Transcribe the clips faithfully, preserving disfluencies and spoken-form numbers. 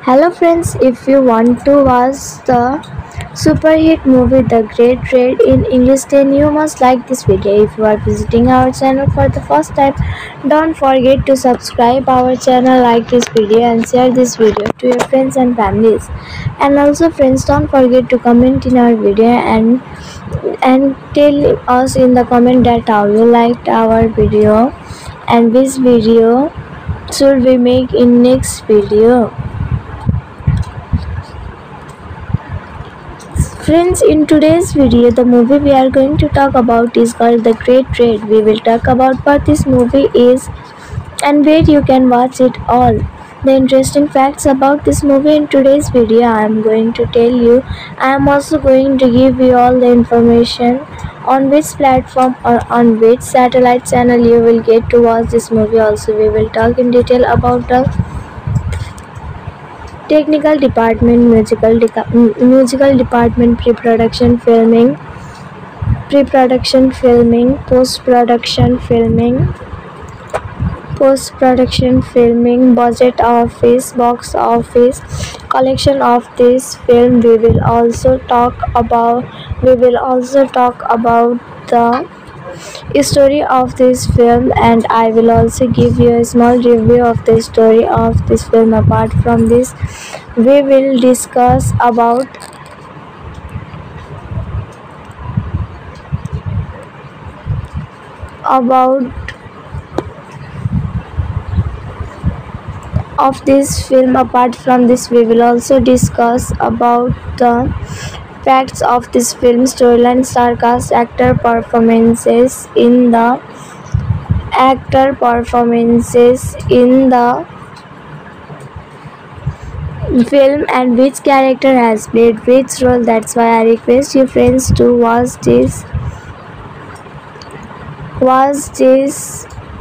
Hello friends, if you want to watch the super hit movie The Great Raid in English, then you must like this video. If you are visiting our channel for the first time, don't forget to subscribe our channel, like this video and share this video to your friends and families. And also friends, don't forget to comment in our video and and tell us in the comment that how you liked our video and this video should we make in next video. Friends, in today's video, the movie we are going to talk about is called The Great Raid. We will talk about what this movie is and where you can watch it all. The interesting facts about this movie in today's video I am going to tell you. I am also going to give you all the information on which platform or on which satellite channel you will get to watch this movie. Also, we will talk in detail about the technical department, musical deca- musical department, pre-production filming, pre-production filming, post-production filming, post-production filming, budget office, box office, collection of this film. We will also talk about. We will also talk about the story of this film, and I will also give you a small review of the story of this film. Apart from this, we will discuss about about of this film. Apart from this, we will also discuss about the facts of this film, storyline, star cast, actor performances in the actor performances in the film and which character has played which role. That's why I request you friends to watch this watch this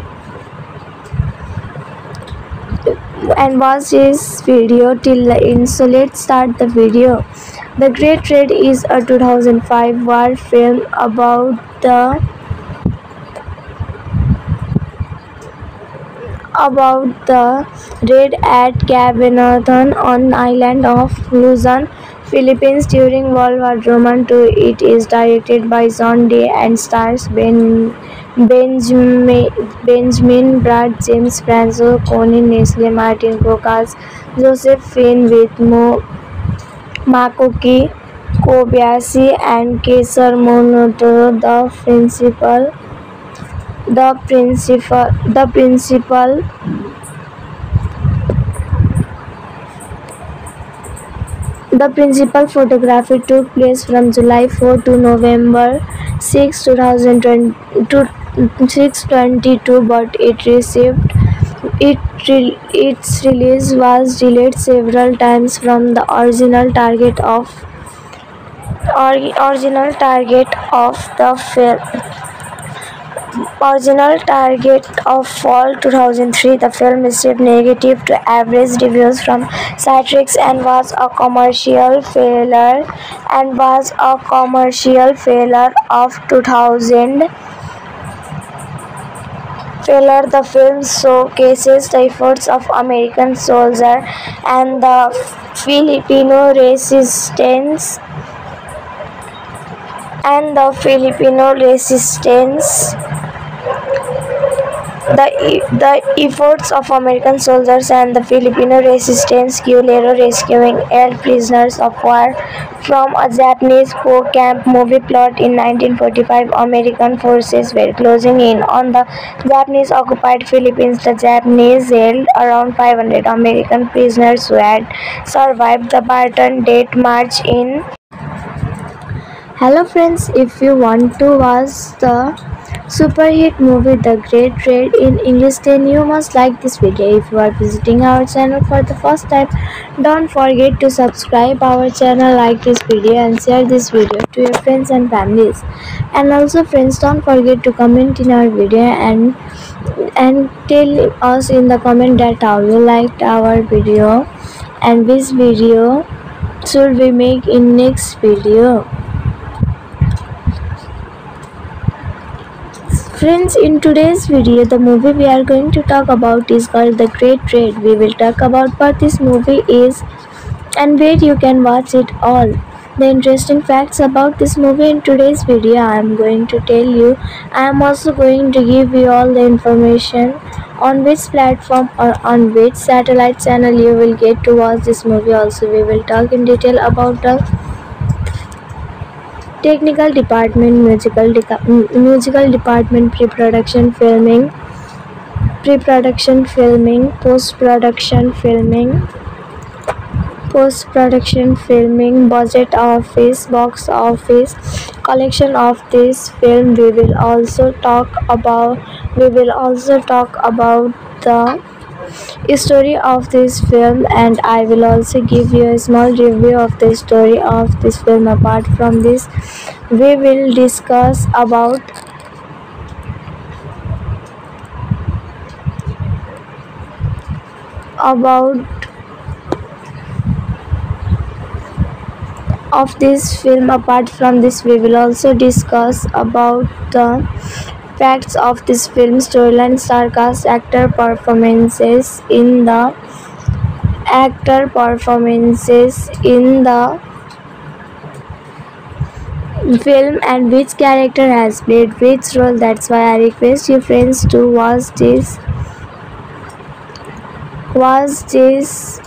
and watch this video till the end. So let's start the video. The Great Raid is a two thousand five war film about the about the raid at Cabinothan on island of Luzon, Philippines during World War One two. It is directed by John Day and stars Ben Benjamin Benjamin Bratt, James Franco, Conin, Nestle, Martin Kokas, Joseph Finn with Mo Makoki Kobayashi and Kesar Monoto. The principal the principal the principal The principal photography took place from July fourth to November sixth, two thousand twenty-two, but it received it re, its release was delayed several times from the original target of or, original target of the film. Original target of fall two thousand three, the film received negative to average reviews from critics and was a commercial failure and was a commercial failure of two thousand. Failure. The film showcases the efforts of American soldiers and the Filipino resistance and the Filipino resistance. The, the efforts of American soldiers and the Filipino resistance Guerrero rescuing held prisoners of war from a Japanese Po camp. Movie plot: in nineteen forty-five, American forces were closing in on the Japanese occupied Philippines. The Japanese held around five hundred American prisoners who had survived the Barton Death March in. Hello friends, if you want to watch the super hit movie The Great Raid in English, then you must like this video. If you are visiting our channel for the first time, don't forget to subscribe our channel, like this video and share this video to your friends and families. And also friends, don't forget to comment in our video and and tell us in the comment that how you liked our video and this video should we make in next video. Friends, in today's video, the movie we are going to talk about is called The Great Trade. We will talk about what this movie is and where you can watch it all. The interesting facts about this movie in today's video I am going to tell you. I am also going to give you all the information on which platform or on which satellite channel you will get to watch this movie. Also, we will talk in detail about the technical department, musical, deca- musical department, pre-production filming, pre-production filming, post-production filming, post-production filming, budget office, box office, collection of this film. We will also talk about. We will also talk about the story of this film, and I will also give you a small review of the story of this film. Apart from this, we will discuss about about of this film. Apart from this, we will also discuss about the facts of this film, storyline, star cast, actor performances in the actor performances in the film, and which character has played which role. That's why I request you friends to watch this watch this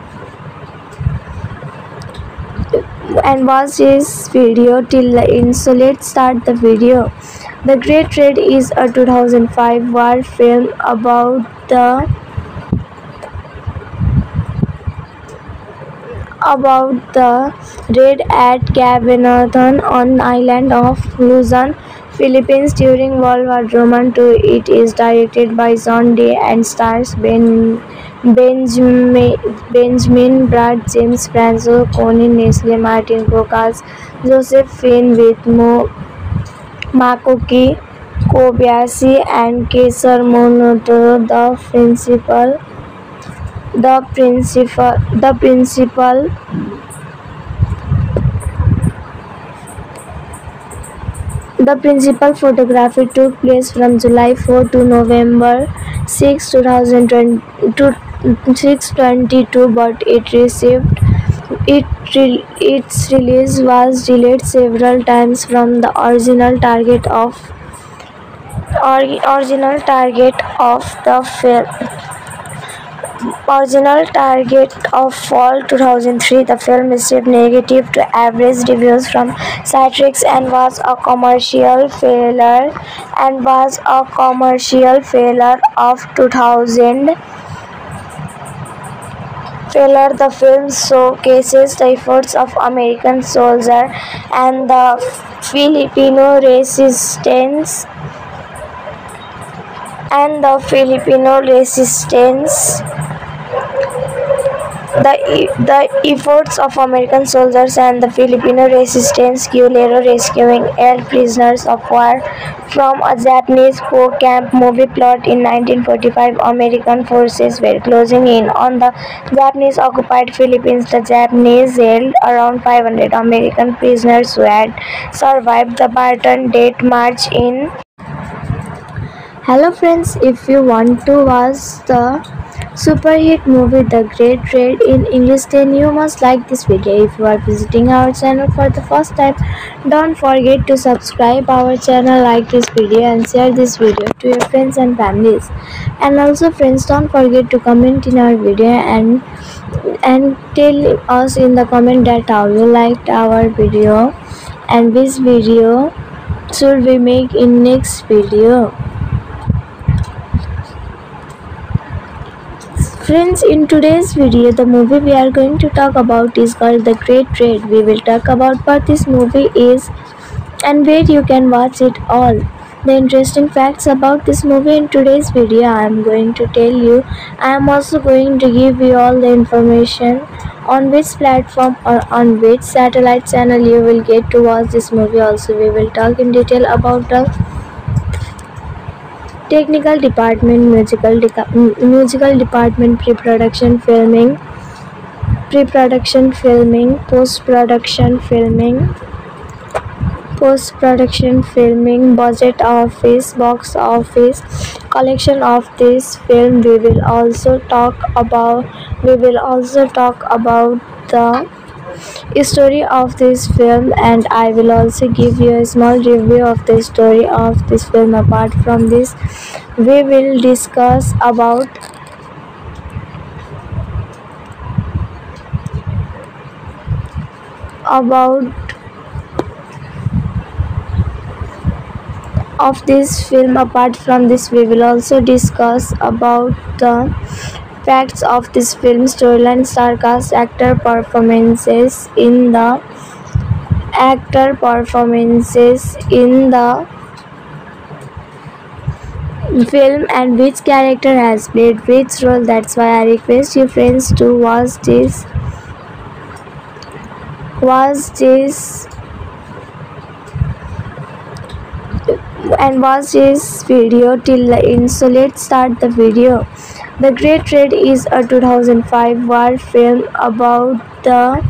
and watch this video till the end. So let's start the video. The Great Trade is a two thousand five war film about the about the raid at Cabanatuan on island of Luzon, Philippines during World War Two. It is directed by John Day and stars Ben Benjamin, Benjamin Bratt, James Franco, Conan, Nestle, Martin Kokas, Joseph Finn with Mo Makoki Kobayashi and Kesar Monotoro. The principal the principal the principal The principal photography took place from July fourth to November sixth, two thousand twenty-two, but it received it re, its release was delayed several times from the original target of or, original target of the film. Original target of fall two thousand three, the film received negative to average reviews from critics and was a commercial failure and was a commercial failure of two thousand. Failure. The film showcases the efforts of American soldiers and the Filipino resistance and the Filipino resistance. The, the efforts of American soldiers and the Filipino resistance Guerrilla rescuing air prisoners of war from a Japanese poor camp. Movie plot: in nineteen forty-five, American forces were closing in on the Japanese occupied Philippines. The Japanese held around five hundred American prisoners who had survived the Barton Death March in. Hello friends, if you want to watch the super hit movie The Great Trade in English, then you must like this video. If you are visiting our channel for the first time, don't forget to subscribe our channel, like this video and share this video to your friends and families. And also friends, don't forget to comment in our video and and tell us in the comment that how you liked our video and which video should we make in next video. Friends, in today's video, the movie we are going to talk about is called The Great Trade. We will talk about what this movie is and where you can watch it all. The interesting facts about this movie in today's video I am going to tell you. I am also going to give you all the information on which platform or on which satellite channel you will get to watch this movie. Also, we will talk in detail about the technical department, musical, deca- musical department, pre-production filming, pre-production filming, post-production filming, post-production, filming, budget office, box office, collection of this film. We will also talk about we will also talk about the story of this film, and I will also give you a small review of the story of this film. Apart from this, we will discuss about about of this film. Apart from this, we will also discuss about the facts of this film, storyline, star cast, actor performances in the actor performances in the film, and which character has played which role. That's why I request you friends to watch this watch this and watch this video till the end. So let's start the video. The Great Raid is a two thousand five war film about the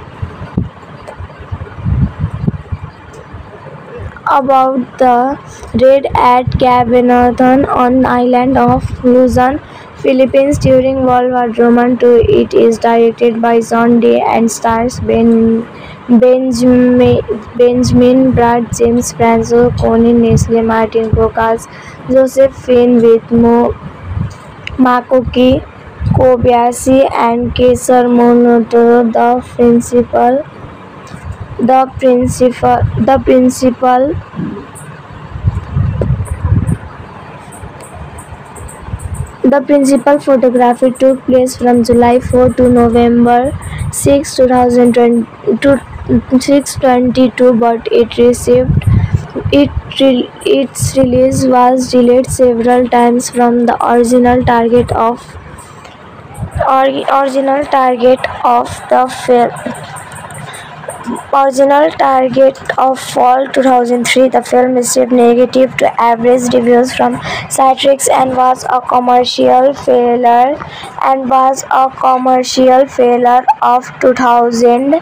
about the raid at Cabanatuan on island of Luzon, Philippines during World War One two. It is directed by John Day and stars Ben Benjamin, Benjamin Bratt, James Franco, Conan, Nestle, Martin Gokaz, Joseph Finn with Mo Makoki Kobayashi and Kesar Monoto. The principal the principal the principal The principal photography took place from July fourth to November sixth, two thousand twenty-two, but it received it re, its release was delayed several times from the original target of or, original target of the film. Original target of fall two thousand three, the film received negative to average reviews from critics and was a commercial failure and was a commercial failure of two thousand.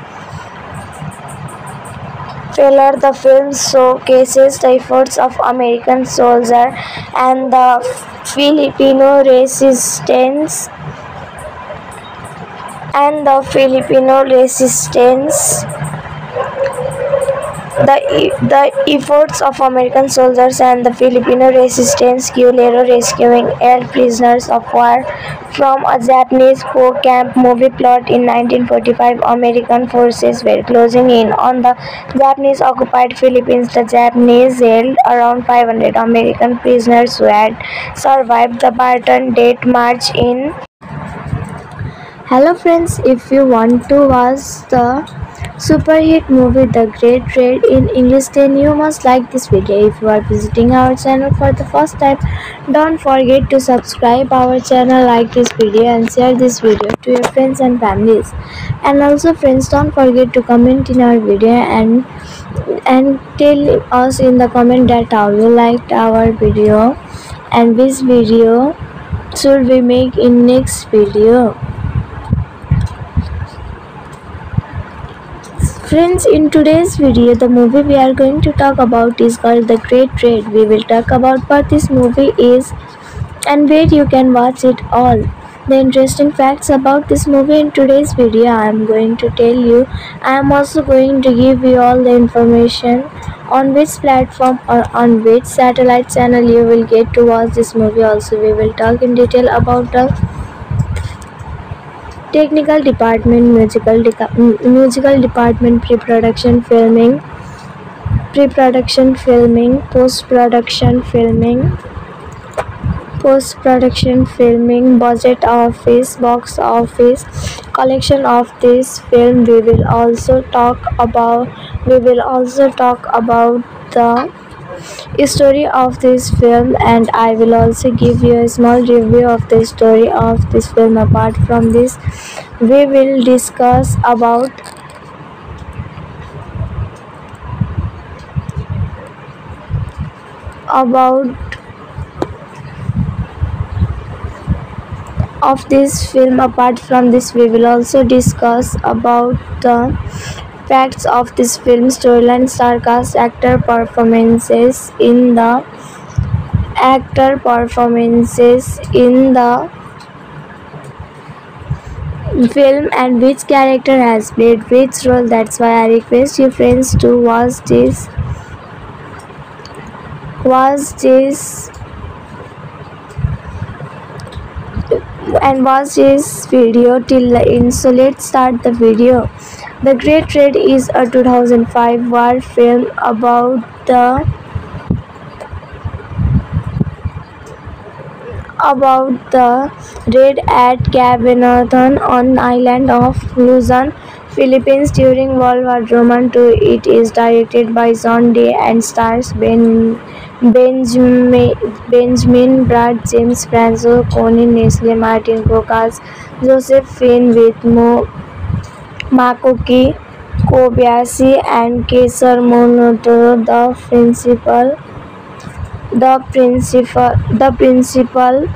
Failure. The film showcases the efforts of American soldiers and the Filipino resistance and the Filipino resistance. The, the efforts of American soldiers and the Filipino resistance Guerrilla rescuing air prisoners of war from a Japanese Po camp. Movie plot: in nineteen forty-five, American forces were closing in on the Japanese occupied Philippines. The Japanese held around five hundred American prisoners who had survived the Barton Death March in. Hello friends, if you want to watch the super hit movie The Great Raid in English, then you must like this video. If you are visiting our channel for the first time, don't forget to subscribe our channel, like this video and share this video to your friends and families. And also friends, don't forget to comment in our video and and tell us in the comment that how you liked our video and which video should we make in next video. Friends, in today's video, the movie we are going to talk about is called The Great Raid. We will talk about what this movie is and where you can watch it all. The interesting facts about this movie in today's video I am going to tell you. I am also going to give you all the information on which platform or on which satellite channel you will get to watch this movie. Also, we will talk in detail about the technical department, musical de- musical department, pre-production filming, pre-production filming, post-production filming, post-production filming, budget office, box office, collection of this film. We will also talk about we will also talk about the story of this film, and I will also give you a small review of the story of this film. Apart from this, we will discuss about about of this film. Apart from this, we will also discuss about the Facts of this film: storyline, star cast, actor performances in the actor performances in the film, and which character has played which role. That's why I request you friends to watch this watch this and watch this video till the end. So let's start the video. The Great Raid is a two thousand five war film about the about the raid at Cabanatuan on island of Luzon, Philippines during World War Two. It is directed by John Day and stars Ben Benjamin, Benjamin Bratt, James Franco, Conin, Nestle, Martin Cocas, Joseph Finn with Mo Makoki Kobayashi and Kesar Monotoro. The principal the principal the principal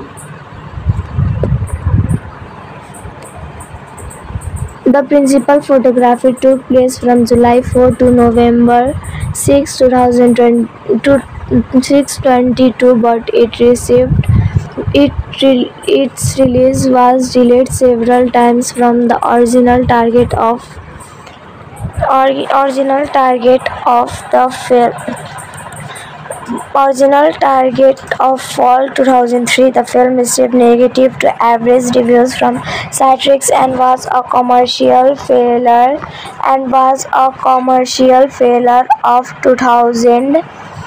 The principal photography took place from July fourth to November sixth, two thousand twenty-two, but it received it re, its release was delayed several times from the original target of or, original target of the film. Original target of fall two thousand three, the film received negative to average reviews from critics and was a commercial failure and was a commercial failure of two thousand.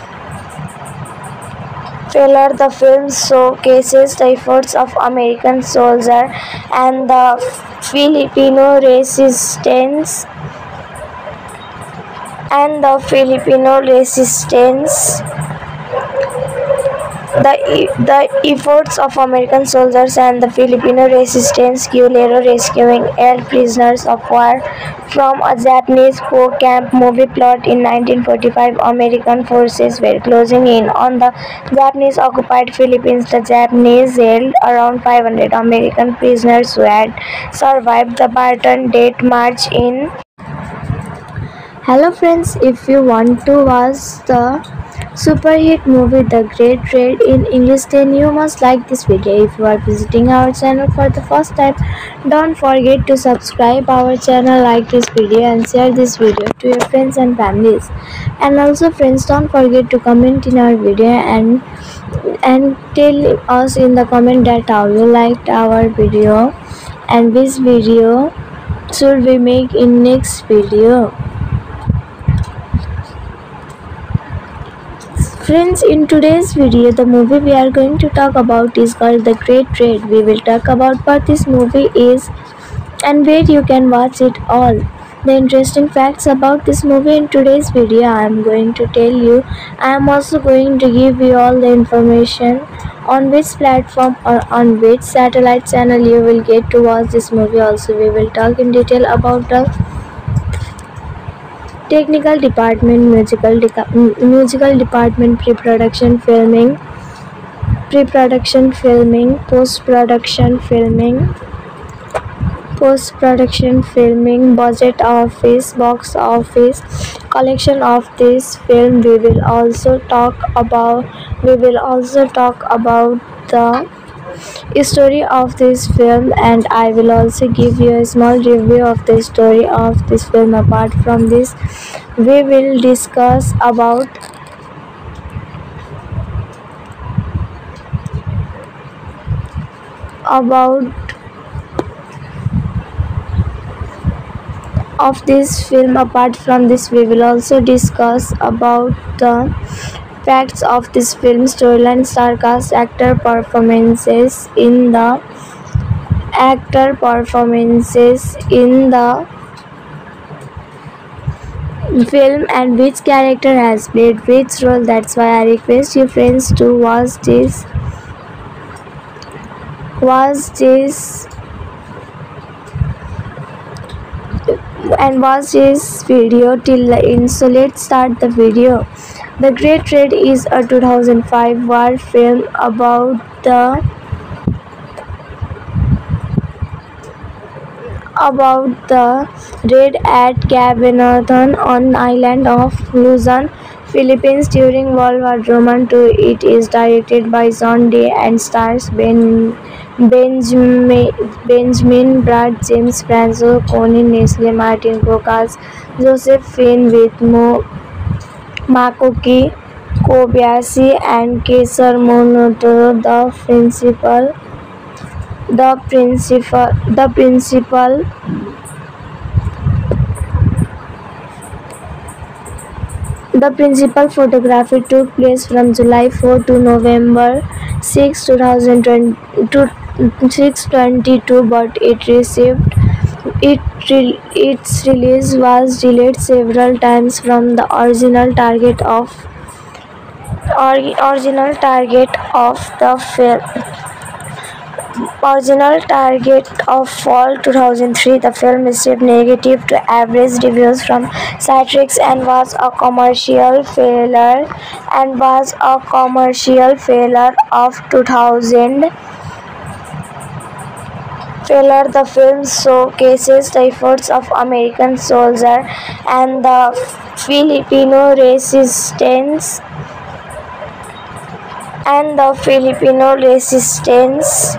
Failure. The film showcases the efforts of American soldiers and the Filipino resistance and the Filipino resistance. The, the efforts of American soldiers and the Filipino resistance Guerrilla rescuing held prisoners of war from a Japanese poor camp. Movie plot: in nineteen forty-five, American forces were closing in on the Japanese occupied Philippines. The Japanese held around five hundred American prisoners who had survived the Barton Death March in. Hello friends, if you want to watch the super hit movie The Great Raid in English, then you must like this video. If you are visiting our channel for the first time, don't forget to subscribe our channel, like this video and share this video to your friends and families. And also friends, don't forget to comment in our video and and tell us in the comment that how you liked our video and which video should we make in next video. Friends, in today's video, the movie we are going to talk about is called The Great Raid. We will talk about what this movie is and where you can watch it all. The interesting facts about this movie in today's video I am going to tell you. I am also going to give you all the information on which platform or on which satellite channel you will get to watch this movie. Also, we will talk in detail about the technical department, musical de- musical department, pre-production filming, pre-production filming, post-production filming, post-production filming, budget office, box office, collection of this film. We will also talk about we will also talk about the story of this film, and I will also give you a small review of the story of this film. Apart from this, we will discuss about about of this film. Apart from this, we will also discuss about the facts of this film: storyline, star cast, actor performances in the actor performances in the film, and which character has played which role. That's why I request you friends to watch this watch this and watch this video till the end. So let's start the video. The Great Raid is a two thousand five war film about the about the raid at Cabanatuan on island of Luzon, Philippines during World War two. It is directed by John Day and stars Ben, Benjamin, Benjamin Bratt, James Franco, Conan Nestle, Martin Gokaz, Joseph Finn with Mo Makoki Kobayashi and Kesar Monotoro. The principal the principal the principal The principal photography took place from July fourth to November sixth, two thousand twenty-two, but it received it re- its release was delayed several times from the original target of or, original target of the film. Original target of fall two thousand three, the film received negative to average reviews from critics and was a commercial failure and was a commercial failure of two thousand. Failure. The film showcases the efforts of American soldiers and the Filipino resistance and the Filipino resistance.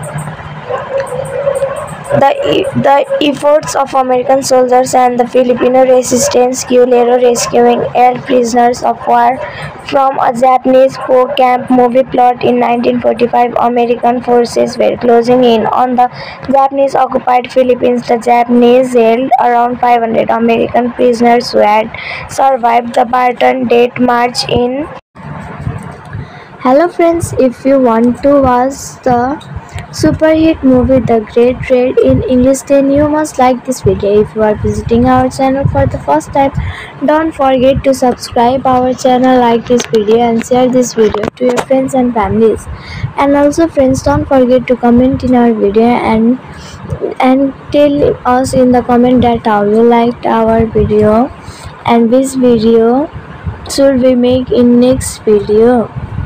The, the efforts of American soldiers and the Filipino resistance Guerrilla rescuing held prisoners of war from a Japanese Po camp. Movie plot: in nineteen forty-five, American forces were closing in on the Japanese occupied Philippines. The Japanese held around five hundred American prisoners who had survived the Barton Death March in. Hello friends, if you want to watch the super hit movie The Great Raid in English, then you must like this video. If you are visiting our channel for the first time, don't forget to subscribe our channel, like this video and share this video to your friends and families. And also friends, don't forget to comment in our video and and tell us in the comment that how you liked our video and which video should we make in next video.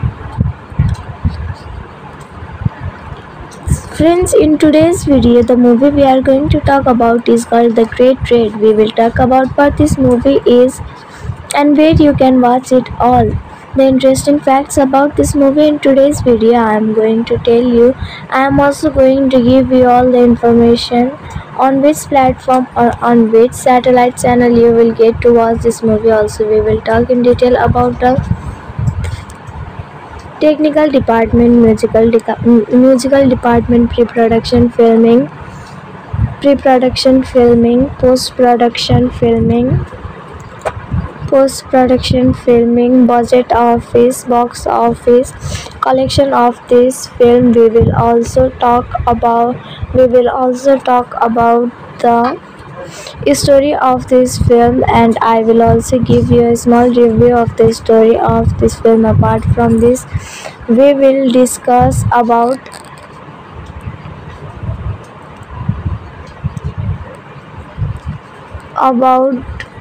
Friends, in today's video, the movie we are going to talk about is called The Great Raid. We will talk about what this movie is and where you can watch it all. The interesting facts about this movie in today's video I am going to tell you. I am also going to give you all the information on which platform or on which satellite channel you will get to watch this movie. Also, we will talk in detail about the technical department, musical, de- musical department, pre-production filming, pre-production filming, post-production filming, post-production filming, budget office, box office, collection of this film. We will also talk about. We will also talk about the story of this film, and I will also give you a small review of the story of this film. Apart from this, we will discuss about about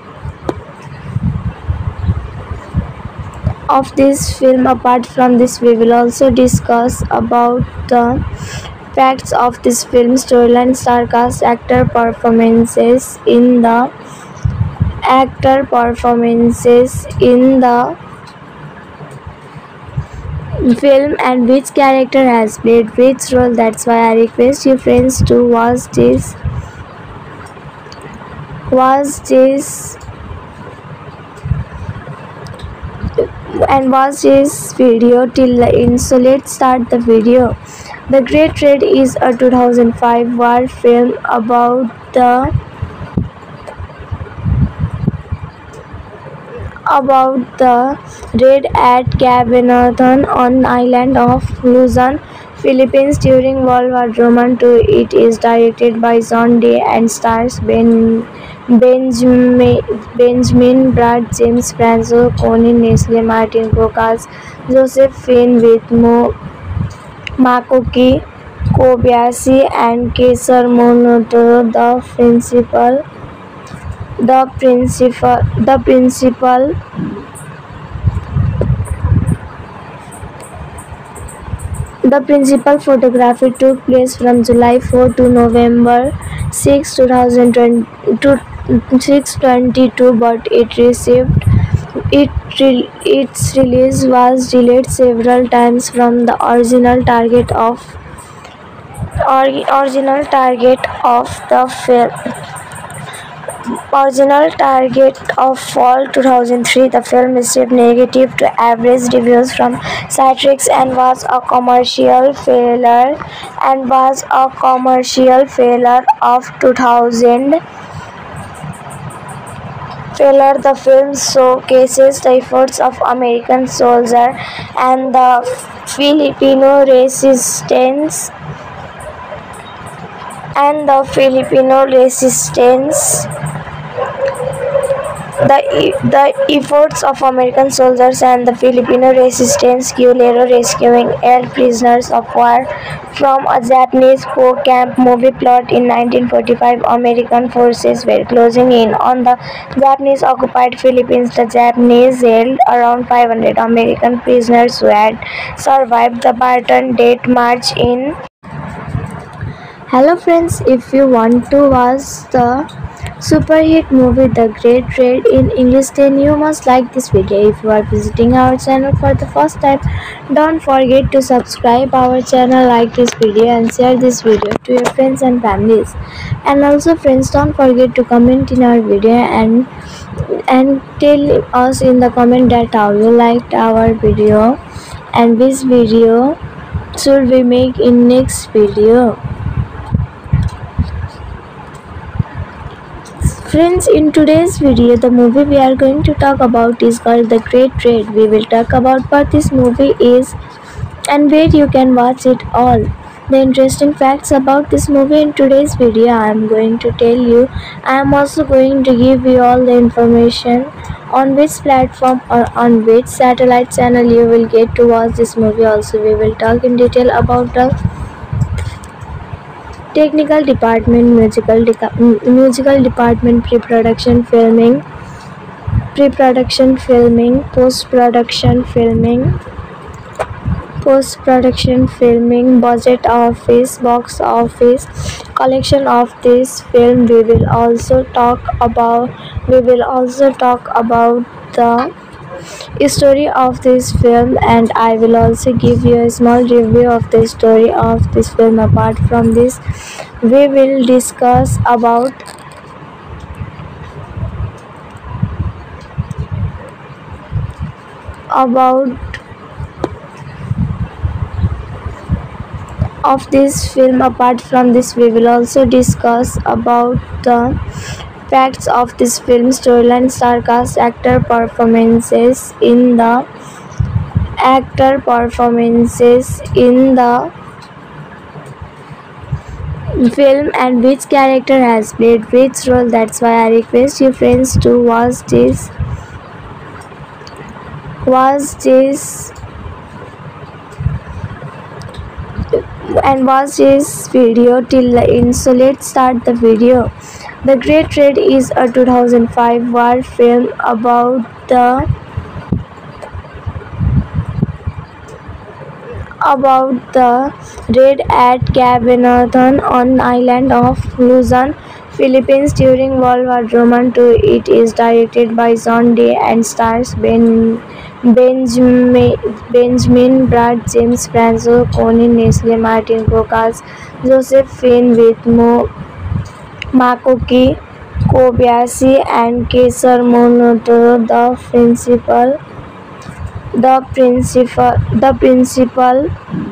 of this film. Apart from this, we will also discuss about the facts of this film, storyline, star cast, actor performances in the actor performances in the film and which character has played which role. That's why I request you friends to watch this watch this and watch this video till the end. So let's start the video. The Great Raid is a two thousand five war film about the about the raid at Cabanatuan on island of Luzon, Philippines during World War two. It is directed by John Day and stars Ben, Benjamin, Benjamin Bratt, James Franco, Conan Nestle, Martin Gokaz, Joseph Finn with Mo Makoki Kobayashi and Kesar Monotoro. The principal the principal the principal The principal photography took place from July fourth to November sixth, two thousand twenty-two, but it received it re- its release was delayed several times from the original target of or- original target of the film. Original target of fall two thousand three, the film received negative to average reviews from critics and was a commercial failure and was a commercial failure of two thousand. Failure. The film showcases the efforts of American soldiers and the Filipino resistance and the Filipino resistance. The, the efforts of American soldiers and the Filipino resistance Guerrilla rescuing held prisoners of war from a Japanese poor camp. Movie plot: in nineteen forty-five, American forces were closing in on the Japanese occupied Philippines. The Japanese held around five hundred American prisoners who had survived the Barton Date March in. Hello friends, if you want to watch the super hit movie The Great Raid in English, then you must like this video. If you are visiting our channel for the first time, don't forget to subscribe our channel, like this video and share this video to your friends and families. And also friends, don't forget to comment in our video and and tell us in the comment that how you liked our video and which video should we make in next video. Friends, in today's video, the movie we are going to talk about is called The Great Raid. We will talk about what this movie is and where you can watch it all. The interesting facts about this movie in today's video I am going to tell you. I am also going to give you all the information on which platform or on which satellite channel you will get to watch this movie. Also, we will talk in detail about the technical department, musical deca- musical department, pre-production filming, pre-production filming, post-production filming, post-production filming, budget office, box office, collection of this film. We will also talk about. We will also talk about the story of this film, and I will also give you a small review of the story of this film. Apart from this, we will discuss about about of this film. Apart from this, we will also discuss about the facts of this film, storyline, star cast, actor performances in the actor performances in the film and which character has played which role. That's why I request you friends to watch this watch this and watch this video till the end. So let's start the video. The Great Raid is a two thousand five war film about the about the raid at Cabanatuan on island of Luzon, Philippines during World War One two. It is directed by John Day and stars Ben Benjamin, Benjamin Bratt, James Franco, Conan, Nestle, Martin Kokas, Joseph Finn with Mo Makoki Kobayashi and Kesar Monoto. The principal the principal the principal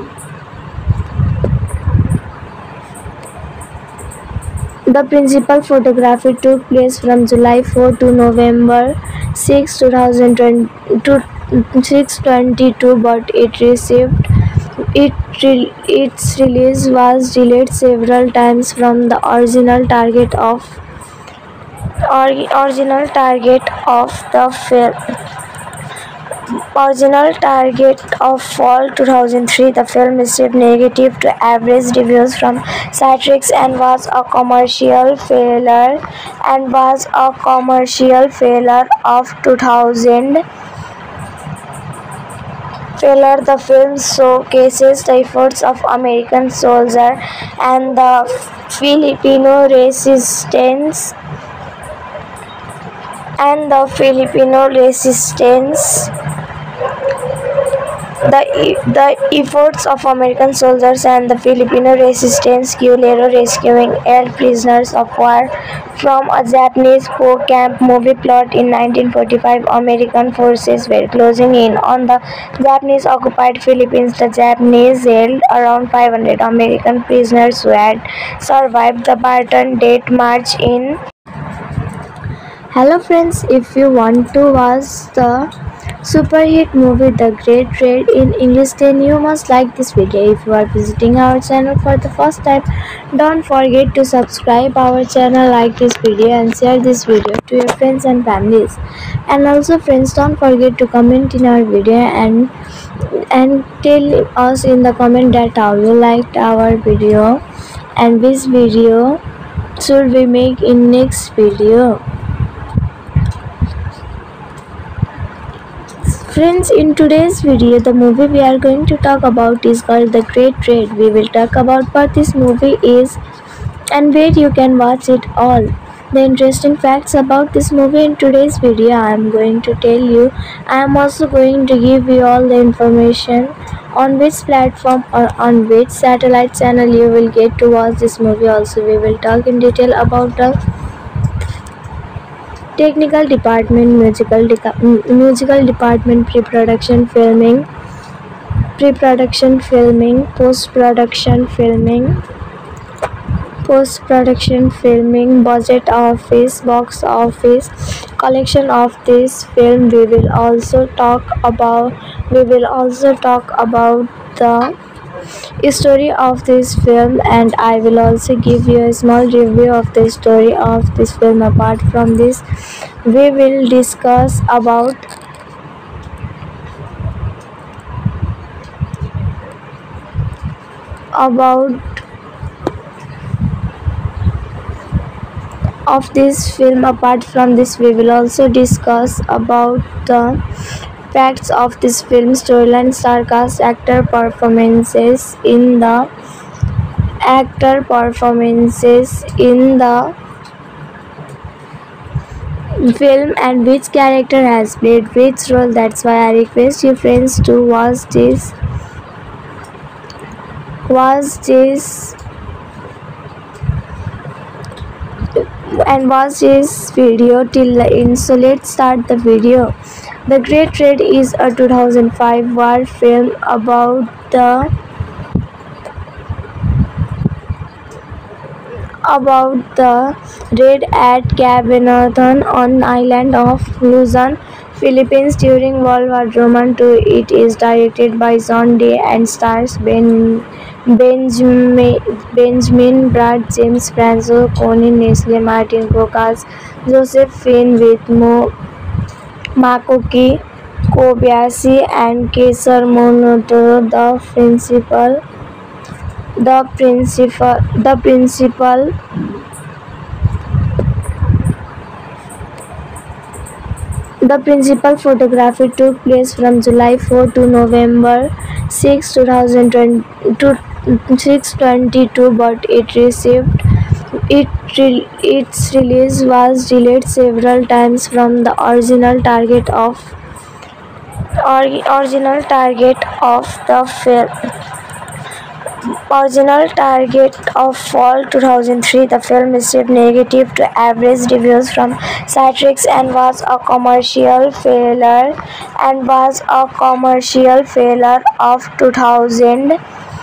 The principal photography took place from July fourth to November sixth, two thousand twenty-two, but it received it re- its release was delayed several times from the original target of or- original target of the film. Original target of fall two thousand three, the film received negative to average reviews from critics and was a commercial failure and was a commercial failure of two thousand. Failure, the film showcases the efforts of American soldiers and the Filipino resistance and the Filipino resistance. The, the efforts of American soldiers and the Filipino resistance Guerrero rescuing held prisoners of war from a Japanese poor camp. Movie plot: in nineteen forty-five, American forces were closing in on the Japanese occupied Philippines. The Japanese held around five hundred American prisoners who had survived the Barton Death March in. Hello friends, if you want to watch the super hit movie The Great Trade in English, then you must like this video. If you are visiting our channel for the first time, don't forget to subscribe our channel, like this video and share this video to your friends and families. And also friends, don't forget to comment in our video and and tell us in the comment that how you liked our video and which video should we make in next video. Friends, in today's video, the movie we are going to talk about is called The Great Trade. We will talk about what this movie is and where you can watch it all. The interesting facts about this movie in today's video I am going to tell you. I am also going to give you all the information on which platform or on which satellite channel you will get to watch this movie. Also, we will talk in detail about the technical department, musical de- musical department, pre-production filming, pre-production filming, post-production filming, post-production filming, budget office, box office, collection of this film. We will also talk about. We will also talk about the story of this film, and I will also give you a small review of the story of this film. Apart from this, we will discuss about about of this film. Apart from this, we will also discuss about the facts of this film, storyline, star cast, actor performances in the actor performances in the film and which character has played which role. That's why I request you friends to watch this watch this and watch this video till the end. So let's start the video. The Great Trade is a two thousand five war film about the about the raid at Cabanatuan on island of Luzon, Philippines during World War Two. It is directed by John Day and stars Ben Benjamin, Benjamin Bratt, James Franco, Conan, Nestle, Martin Cocas, Joseph Finn with Mo Makoki Kobayashi and Kesar Monotoro. The principal the principal the principal The principal photography took place from July fourth to November sixth, two thousand twenty-two, but it received it its release was delayed several times from the original target of or, original target of the film. Original target of fall two thousand three, the film received negative to average reviews from critics and was a commercial failure and was a commercial failure of two thousand.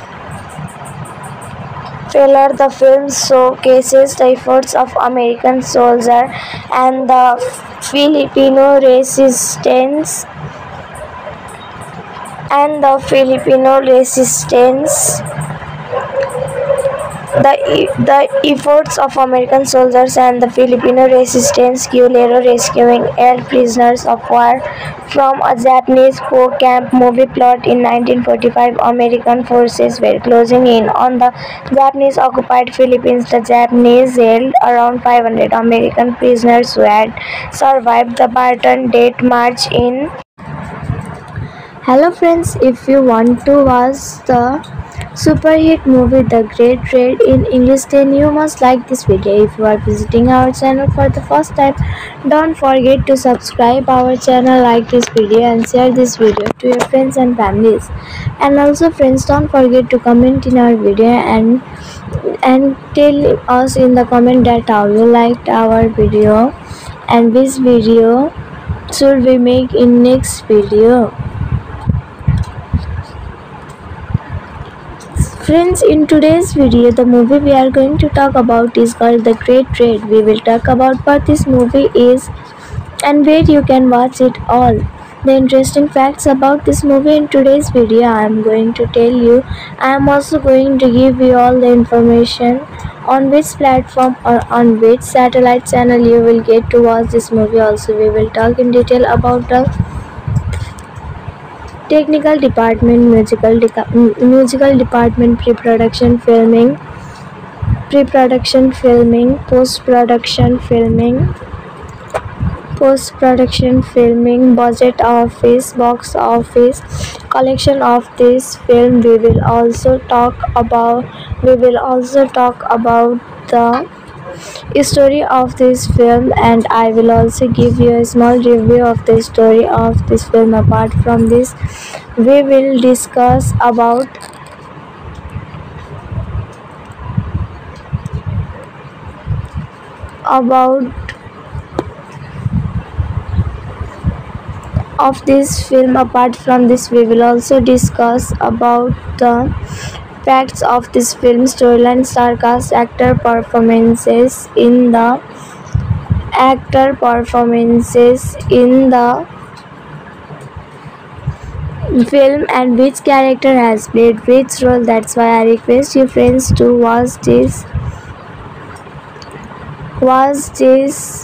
Failure, the film showcases the efforts of American soldiers and the Filipino resistance and the Filipino resistance. The, the efforts of American soldiers and the Filipino resistance Guerrero rescuing held prisoners of war from a Japanese poor camp. Movie plot: in nineteen forty-five, American forces were closing in on the Japanese occupied Philippines. The Japanese held around five hundred American prisoners who had survived the Barton Death March in. Hello friends, if you want to watch the super hit movie The Great Raid in English, then you must like this video. If you are visiting our channel for the first time, don't forget to subscribe our channel, like this video and share this video to your friends and families. And also friends, don't forget to comment in our video and and tell us in the comment that how you liked our video and which video should we make in next video. Friends, in today's video, the movie we are going to talk about is called The Great Raid. We will talk about what this movie is and where you can watch it all. The interesting facts about this movie in today's video I am going to tell you. I am also going to give you all the information on which platform or on which satellite channel you will get to watch this movie. Also, we will talk in detail about the technical department, musical deca- musical department, pre-production filming, pre-production filming, post-production filming, post-production filming, budget office, box office, collection of this film. We will also talk about we will also talk about the story of this film, and I will also give you a small review of the story of this film. Apart from this, we will discuss about about of this film. Apart from this, we will also discuss about the facts of this film, storyline, star cast, actor performances in the actor performances in the film and which character has played which role. That's why I request you friends to watch this watch this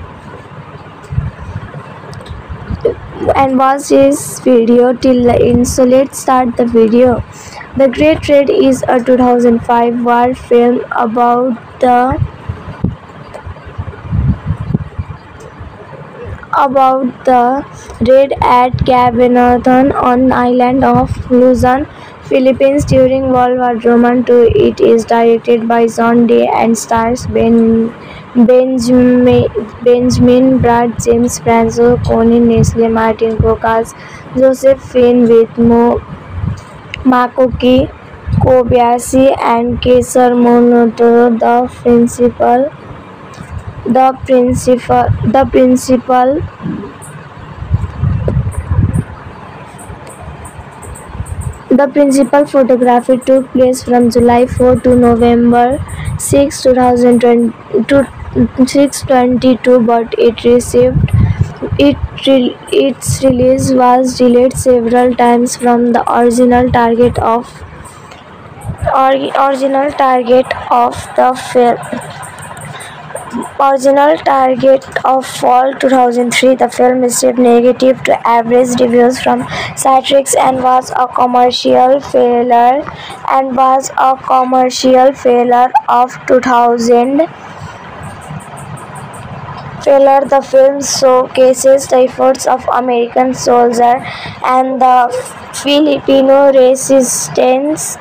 and watch this video till the end. So let's start the video. The Great Raid is a two thousand five war film about the about the raid at Cabanatuan on island of Luzon, Philippines during World War Two. It is directed by John Day and stars Ben Benjamin, Benjamin Bratt, James Franco, Conan Nestle, Martin Kokas, Joseph Finn with Mo Makoki Kobayashi and Kesar Monoto. The principal the principal the principal The principal photography took place from July fourth to November sixth, two thousand twenty-two, but it received it re, its release was delayed several times from the original target of or, original target of the film. Original target of fall two thousand three, the film received negative to average reviews from critics and was a commercial failure and was a commercial failure of two thousand. Failure. The film showcases the efforts of American soldiers and the Filipino resistance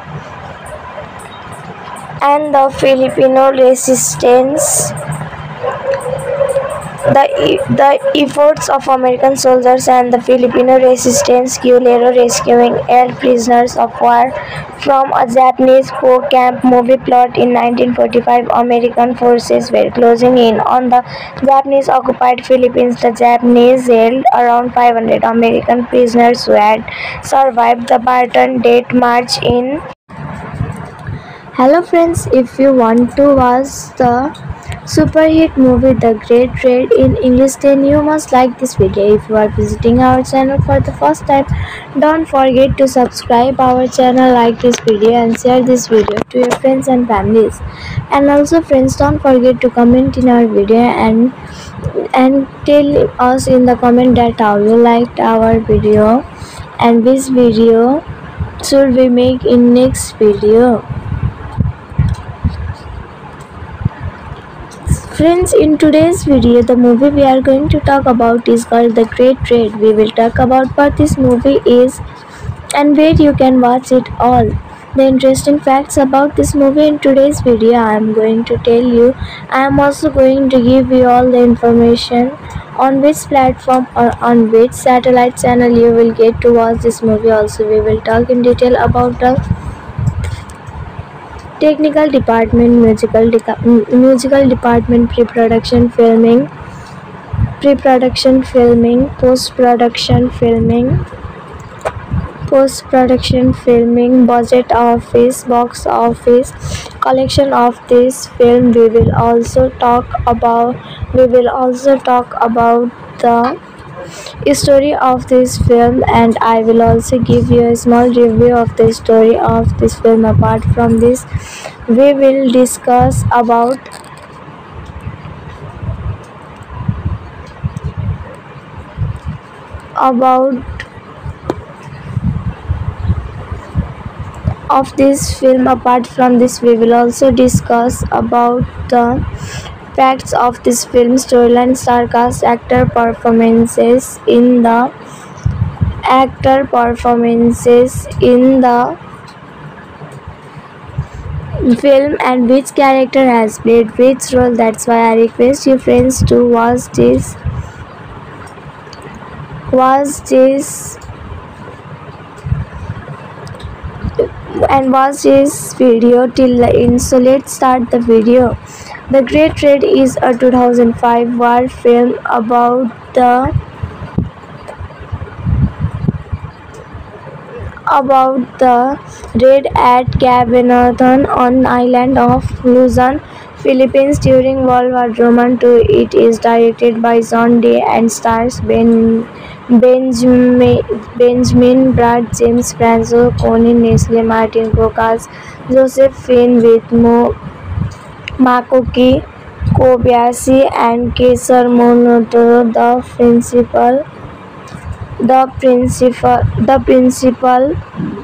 and the Filipino resistance. The, the efforts of American soldiers and the Filipino resistance Guerrilla rescuing air prisoners of war from a Japanese poor camp. Movie plot: in nineteen forty-five, American forces were closing in on the Japanese occupied Philippines. The Japanese held around five hundred American prisoners who had survived the Barton Death March in. Hello friends, if you want to watch the super hit movie The Great Raid in English, then you must like this video. If you are visiting our channel for the first time, don't forget to subscribe our channel, like this video and share this video to your friends and families. And also friends, don't forget to comment in our video and and tell us in the comment that how you liked our video and which video should we make in next video. Friends, in today's video, the movie we are going to talk about is called The Great Trade. We will talk about what this movie is and where you can watch it all. The interesting facts about this movie in today's video I am going to tell you. I am also going to give you all the information on which platform or on which satellite channel you will get to watch this movie. Also, we will talk in detail about the technical department, musical, deca- musical department, pre-production filming, pre-production filming, post-production filming, post-production filming, budget office, box office, collection of this film. We will also talk about. We will also talk about the story of this film, and I will also give you a small review of the story of this film. Apart from this, we will discuss about about of this film. Apart from this, we will also discuss about the facts of this film, storyline, star cast, actor performances in the actor performances in the film, and which character has played which role. That's why I request you friends to watch this watch this and watch this video till the end. So let's start the video. The Great Trade is a two thousand five war film about the about the raid at Cabanatuan on island of Luzon, Philippines during World War Two. It is directed by John Day and stars Ben Benjamin, Benjamin Bratt, James Franco, Conan, Nestle, Martin Cocas, Joseph Finn with Mo Makoki Kobayashi and Kesar Monotoro. The principal the principal the principal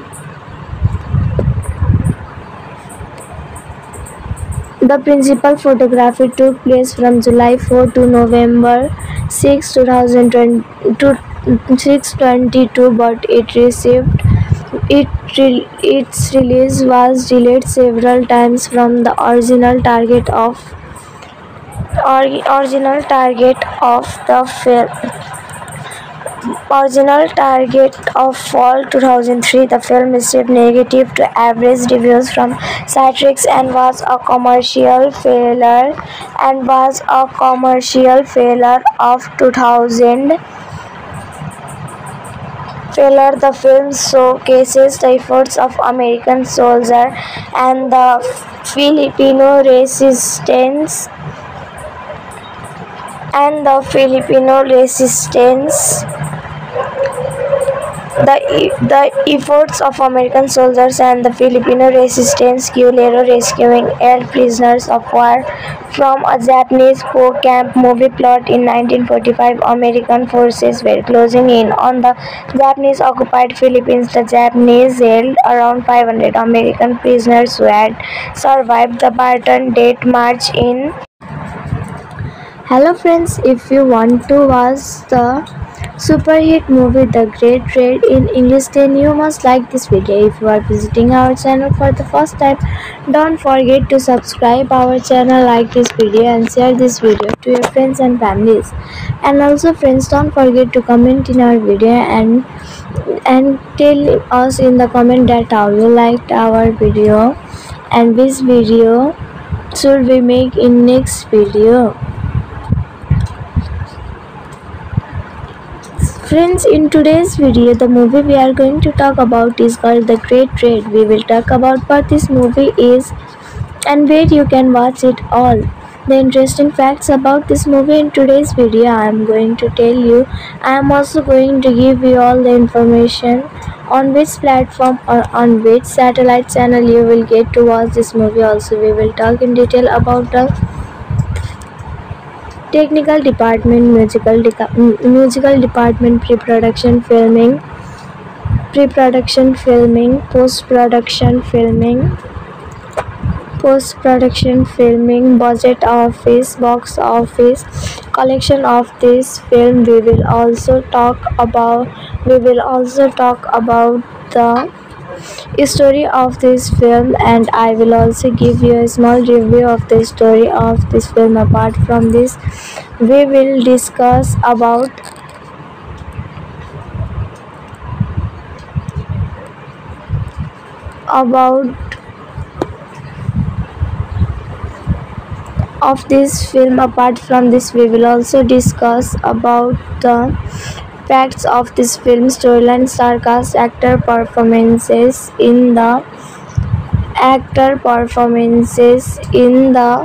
The principal photography took place from July fourth to November sixth, two thousand twenty-two, but it received it re, its release was delayed several times from the original target of or, original target of the film. Original target of fall two thousand three, the film received negative to average reviews from critics and was a commercial failure and was a commercial failure of two thousand. Failure. The film showcases the efforts of American soldiers and the Filipino resistance and the Filipino resistance. The, the efforts of American soldiers and the Filipino resistance Guerrilla rescuing held prisoners of war from a Japanese poor camp. Movie plot: in nineteen forty-five, American forces were closing in on the Japanese occupied Philippines. The Japanese held around five hundred American prisoners who had survived the Barton Death March in. Hello friends, if you want to watch the super hit movie The Great Trade in English, then you must like this video. If you are visiting our channel for the first time, don't forget to subscribe our channel, like this video and share this video to your friends and families. And also friends, don't forget to comment in our video and and tell us in the comment that how you liked our video and which video should we make in next video. Friends, in today's video, the movie we are going to talk about is called The Great Trade. We will talk about what this movie is and where you can watch it all. The interesting facts about this movie in today's video I am going to tell you. I am also going to give you all the information on which platform or on which satellite channel you will get to watch this movie. Also, we will talk in detail about the technical department, musical, deca- musical department, pre-production filming, pre-production filming, post-production filming, post-production, filming, budget office, box office, collection of this film. We will also talk about we will also talk about the story of this film, and I will also give you a small review of the story of this film. Apart from this, we will discuss about about of this film. Apart from this, we will also discuss about the facts of this film, storyline, star cast, actor performances in the actor performances in the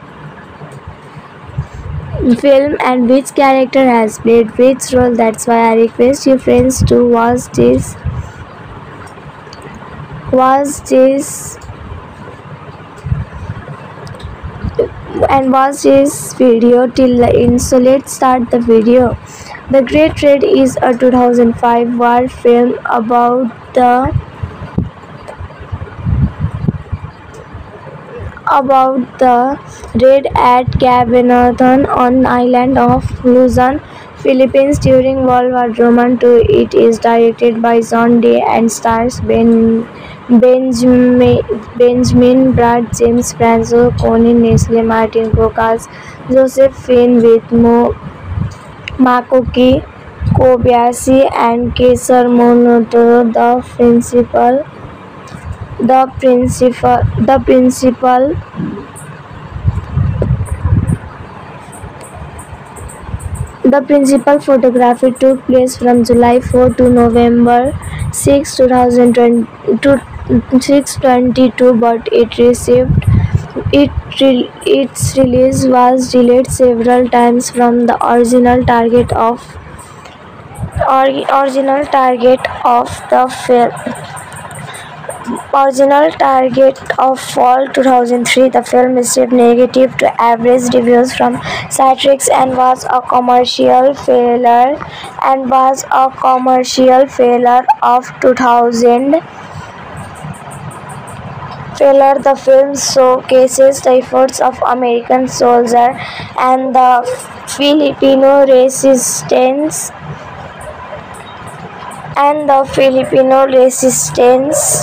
film, and which character has played which role. That's why I request you friends to watch this watch this and watch this video till the end. So let's start the video. The Great Raid is a two thousand five war film about the about the raid at Cabanatuan on island of Luzon, Philippines during World War two. It is directed by John Day and stars Ben Benjamin, Benjamin Bratt, James Franco, Conan Nestle, Martin Crocas, Joseph Finn with Mo Makoki Kobayashi and Kesar Monoto. The principal the principal the principal The principal photography took place from July fourth to November sixth, two thousand twenty-two, but it received it re, its release was delayed several times from the original target of or, original target of the film. Original target of fall two thousand three, the film received negative to average reviews from critics and was a commercial failure and was a commercial failure of two thousand. Failure. The film showcases the efforts of American soldiers and the Filipino resistance and the Filipino resistance.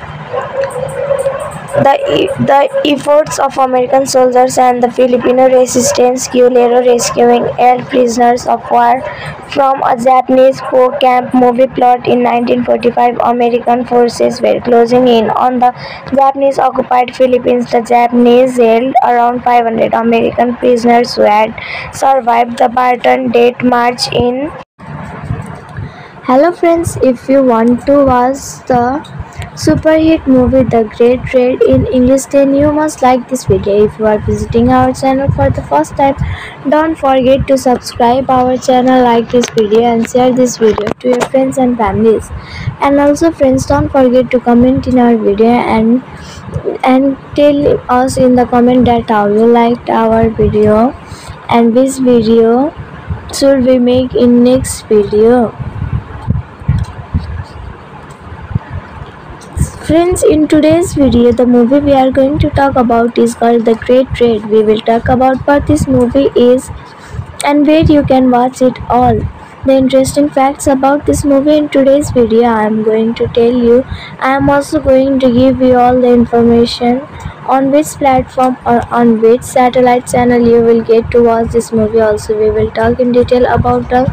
The, the efforts of American soldiers and the Filipino resistance Guerrilla rescuing held prisoners of war from a Japanese poor camp. Movie plot: in nineteen forty-five, American forces were closing in on the Japanese occupied Philippines. The Japanese held around five hundred American prisoners who had survived the Barton Death March in. Hello friends, if you want to watch the super hit movie The Great Raid in English, then you must like this video. If you are visiting our channel for the first time, don't forget to subscribe our channel, like this video and share this video to your friends and families. And also friends, don't forget to comment in our video and and tell us in the comment that how you liked our video and which video should we make in next video. Friends, in today's video, the movie we are going to talk about is called The Great Raid. We will talk about what this movie is and where you can watch it all. The interesting facts about this movie in today's video I am going to tell you. I am also going to give you all the information on which platform or on which satellite channel you will get to watch this movie. Also, we will talk in detail about the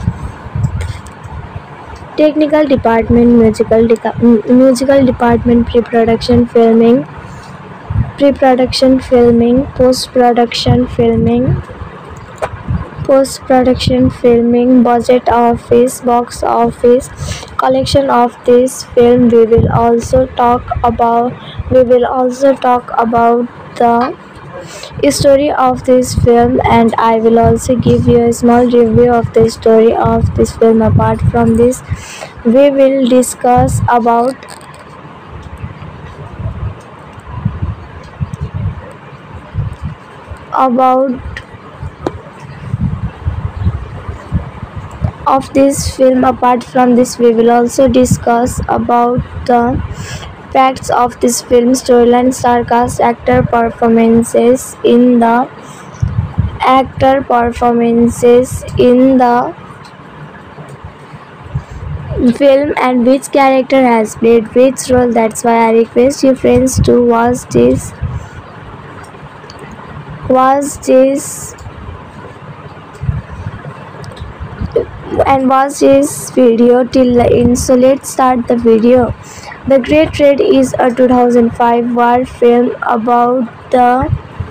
technical department, musical de- musical department, pre-production filming, pre-production filming, post-production filming, post-production filming, budget office, box office, collection of this film. We will also talk about we will also talk about the story of this film, and I will also give you a small review of the story of this film. Apart from this, we will discuss about about of this film. Apart from this, we will also discuss about the Facts of this film: storyline, star cast, actor performances in the actor performances in the film, and which character has played which role. That's why I request you friends to watch this watch this and watch this video till the end. So let's start the video. The Great Raid is a two thousand five war film about the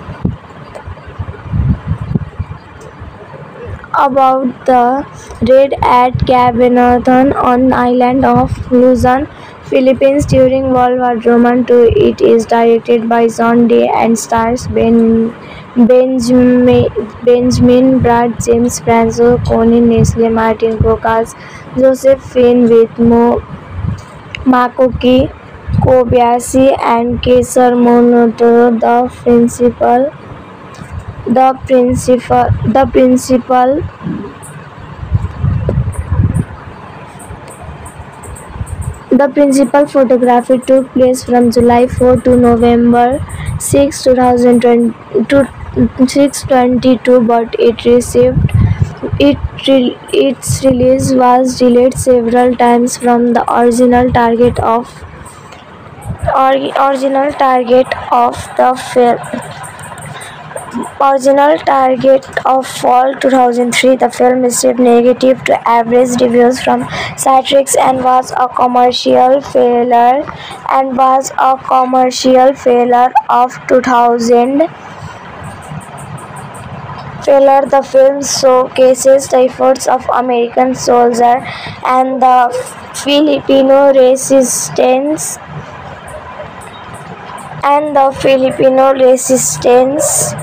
about the raid at Cabanatuan on island of Luzon, Philippines during World War Two. It is directed by John Day and stars Ben Benjamin, Benjamin Bratt, James Franco, Conan, Nestle, Martin Cocas, Joseph Finn with Mo Makoki Kobayashi and Kesar Monotoro. The principal the principal the principal The principal photography took place from July fourth to November sixth, two thousand twenty-two, but it received it re, its release was delayed several times from the original target of or, original target of the film. Original target of fall two thousand three, the film received negative to average reviews from critics and was a commercial failure and was a commercial failure of two thousand. Failure. The film showcases the efforts of American soldiers and the Filipino resistance and the Filipino resistance.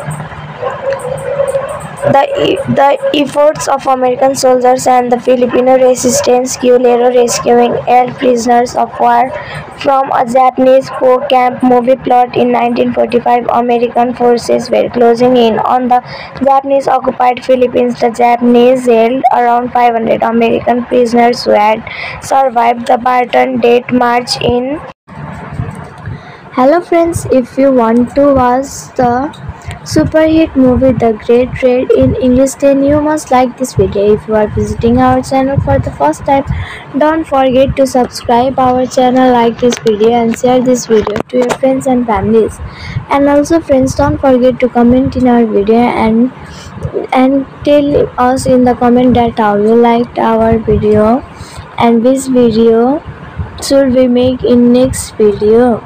The, the efforts of American soldiers and the Filipino resistance Guerrilla rescuing air prisoners of war from a Japanese war camp. Movie plot: in nineteen forty-five, American forces were closing in on the Japanese occupied Philippines. The Japanese held around five hundred American prisoners who had survived the Barton Death March in. Hello friends, if you want to watch the super hit movie The Great Raid in English, then you must like this video. If you are visiting our channel for the first time, don't forget to subscribe our channel, like this video and share this video to your friends and families. And also friends, don't forget to comment in our video and and tell us in the comment that how you liked our video and which video should we make in next video.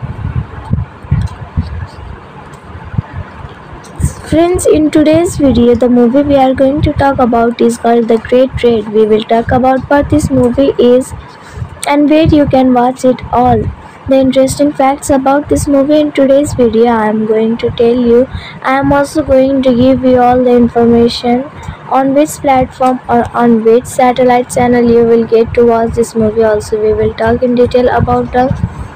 Friends, in today's video, the movie we are going to talk about is called The Great Raid. We will talk about what this movie is and where you can watch it all. The interesting facts about this movie in today's video I am going to tell you. I am also going to give you all the information on which platform or on which satellite channel you will get to watch this movie. Also, we will talk in detail about the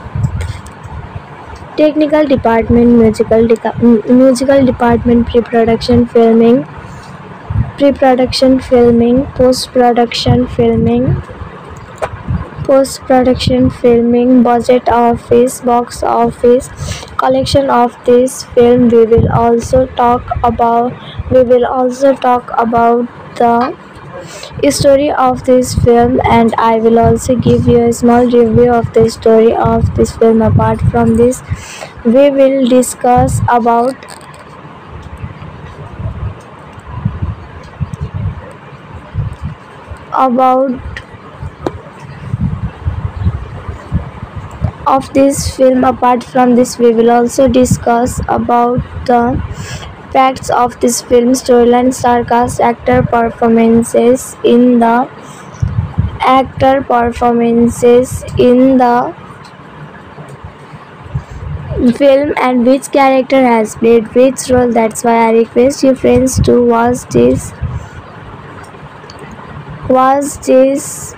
technical department, musical de- musical department, pre-production filming, pre-production filming, post-production filming, post-production filming, budget office, box office, collection of this film. We will also talk about we will also talk about the story of this film, and I will also give you a small review of the story of this film. Apart from this, we will discuss about about of this film. Apart from this, we will also discuss about the facts of this film: storyline, star cast, actor performances in the actor performances in the film, and which character has played which role. That's why I request you friends to watch this watch this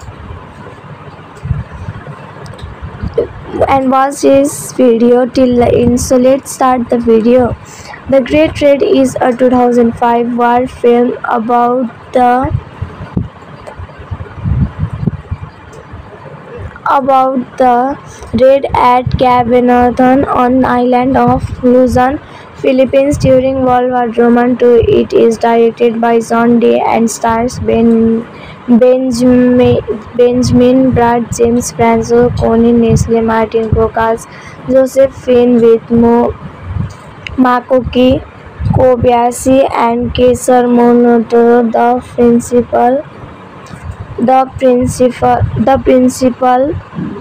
and watch this video till the end. So let's start the video. The Great Raid is a two thousand five war film about the about the raid at Cabanatuan on island of Luzon, Philippines during World War two. It is directed by John Day and stars Ben, Benjamin, Benjamin Bratt, James Franco, Conan Nestle, Martin Crocas, Joseph Finn with Mo Makoki Kobayashi and Kesar Monotoro. The principal the principal the principal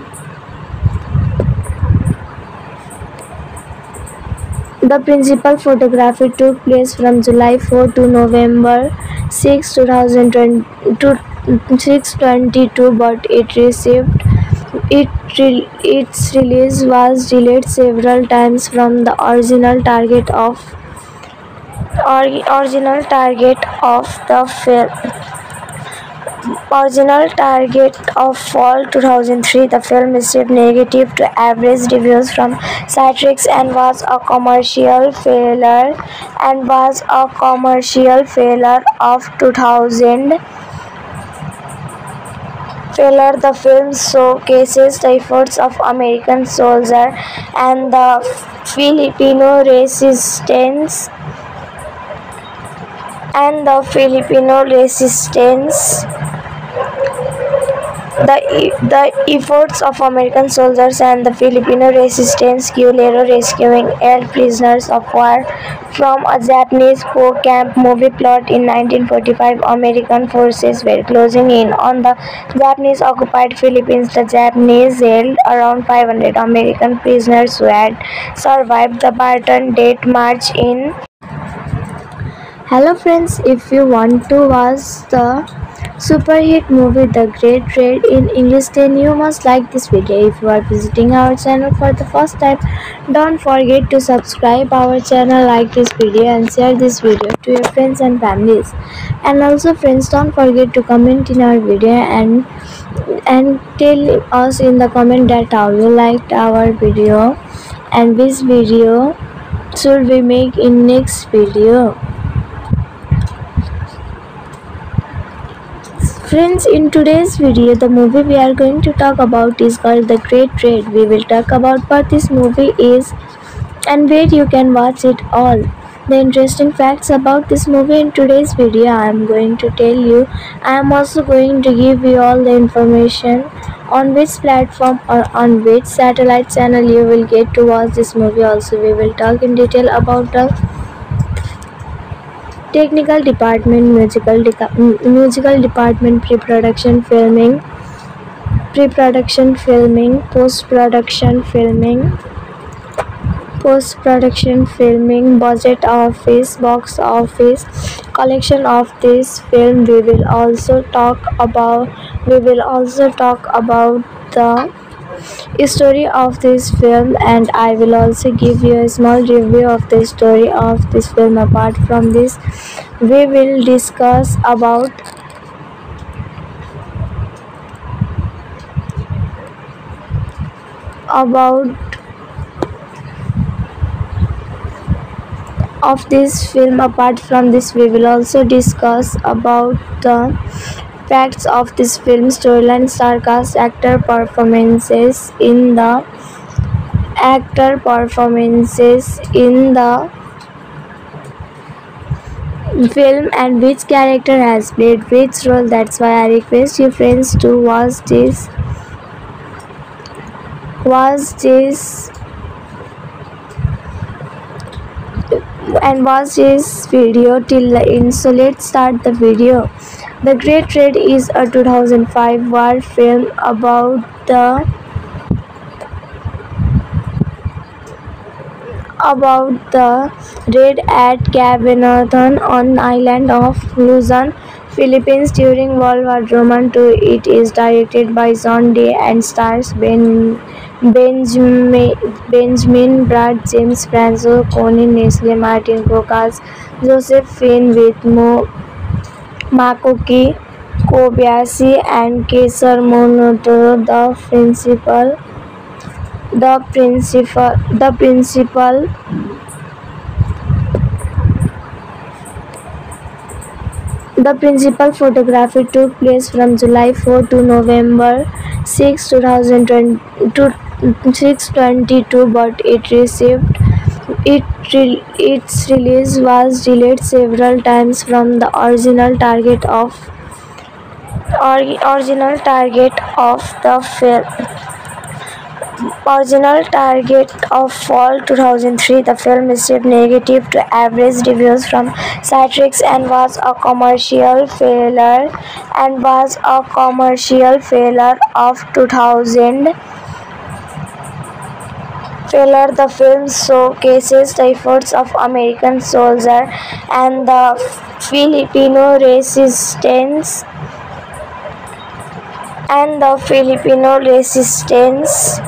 The principal photography took place from July fourth to November sixth, two thousand twenty-two, but it received it re- its release was delayed several times from the original target of or, original target of the film. Original target of fall two thousand three, the film received negative to average reviews from critics and was a commercial failure and was a commercial failure of two thousand. Failure. The film showcases the efforts of American soldiers and the Filipino resistance and the Filipino resistance. The, the efforts of American soldiers and the Filipino resistance Guerrilla rescuing held prisoners of war from a Japanese poor camp. Movie plot: in nineteen forty-five, American forces were closing in on the Japanese occupied Philippines. The Japanese held around five hundred American prisoners who had survived the Barton Death March in. Hello friends, if you want to watch the super hit movie The Great Raid in English, then you must like this video. If you are visiting our channel for the first time, don't forget to subscribe our channel, like this video and share this video to your friends and families. And also friends, don't forget to comment in our video and and tell us in the comment that how you liked our video and which video should we make in next video. Friends, in today's video, the movie we are going to talk about is called The Great Raid. We will talk about what this movie is and where you can watch it all. The interesting facts about this movie in today's video I am going to tell you. I am also going to give you all the information on which platform or on which satellite channel you will get to watch this movie. Also, we will talk in detail about the technical department, musical de- musical department, pre-production filming, pre-production filming, post-production filming, post-production filming, budget office, box office, collection of this film. We will also talk about. We will also talk about the story of this film, and I will also give you a small review of the story of this film. Apart from this, we will discuss about about of this film. Apart from this, we will also discuss about the facts of this film, storyline, star cast, actor performances in the actor performances in the film and which character has played which role. That's why I request you friends to watch this watch this and watch this video till the end. So let's start the video. The Great Raid is a two thousand five war film about the about the raid at Cabanatuan on island of Luzon, Philippines during World War two. It is directed by John Day and stars Ben, Benjamin, Benjamin Bratt, James Franco, Conan Nestle, Martin Crocas, Joseph Finn with Mo Makoki Kobayashi and Kesar Monotoro. The principal the principal the principal The principal photography took place from July fourth to November sixth, two thousand twenty-two, but it received it re- its release was delayed several times from the original target of or- original target of the film. Original target of fall two thousand three, the film received negative to average reviews from critics and was a commercial failure and was a commercial failure of two thousand. Failure. The film showcases the efforts of American soldiers and the Filipino resistance and the Filipino resistance.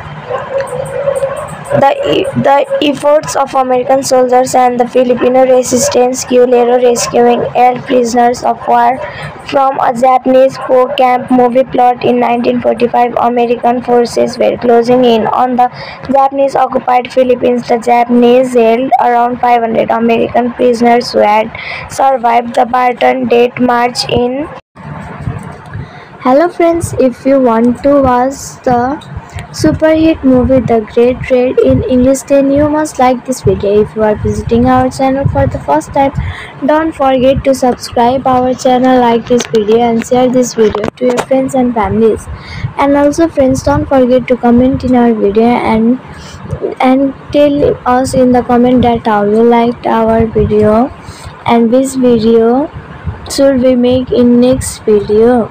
The, the efforts of American soldiers and the Filipino resistance Guerrilla rescuing held prisoners of war from a Japanese war camp. Movie plot: in nineteen forty-five, American forces were closing in on the Japanese-occupied Philippines. The Japanese held around five hundred American prisoners who had survived the Barton Death March in. Hello friends, if you want to watch the super hit movie The Great Raid in English, then you must like this video. If you are visiting our channel for the first time, don't forget to subscribe our channel, like this video and share this video to your friends and families. And also friends, don't forget to comment in our video and and tell us in the comment that how you liked our video and which video should we make in next video.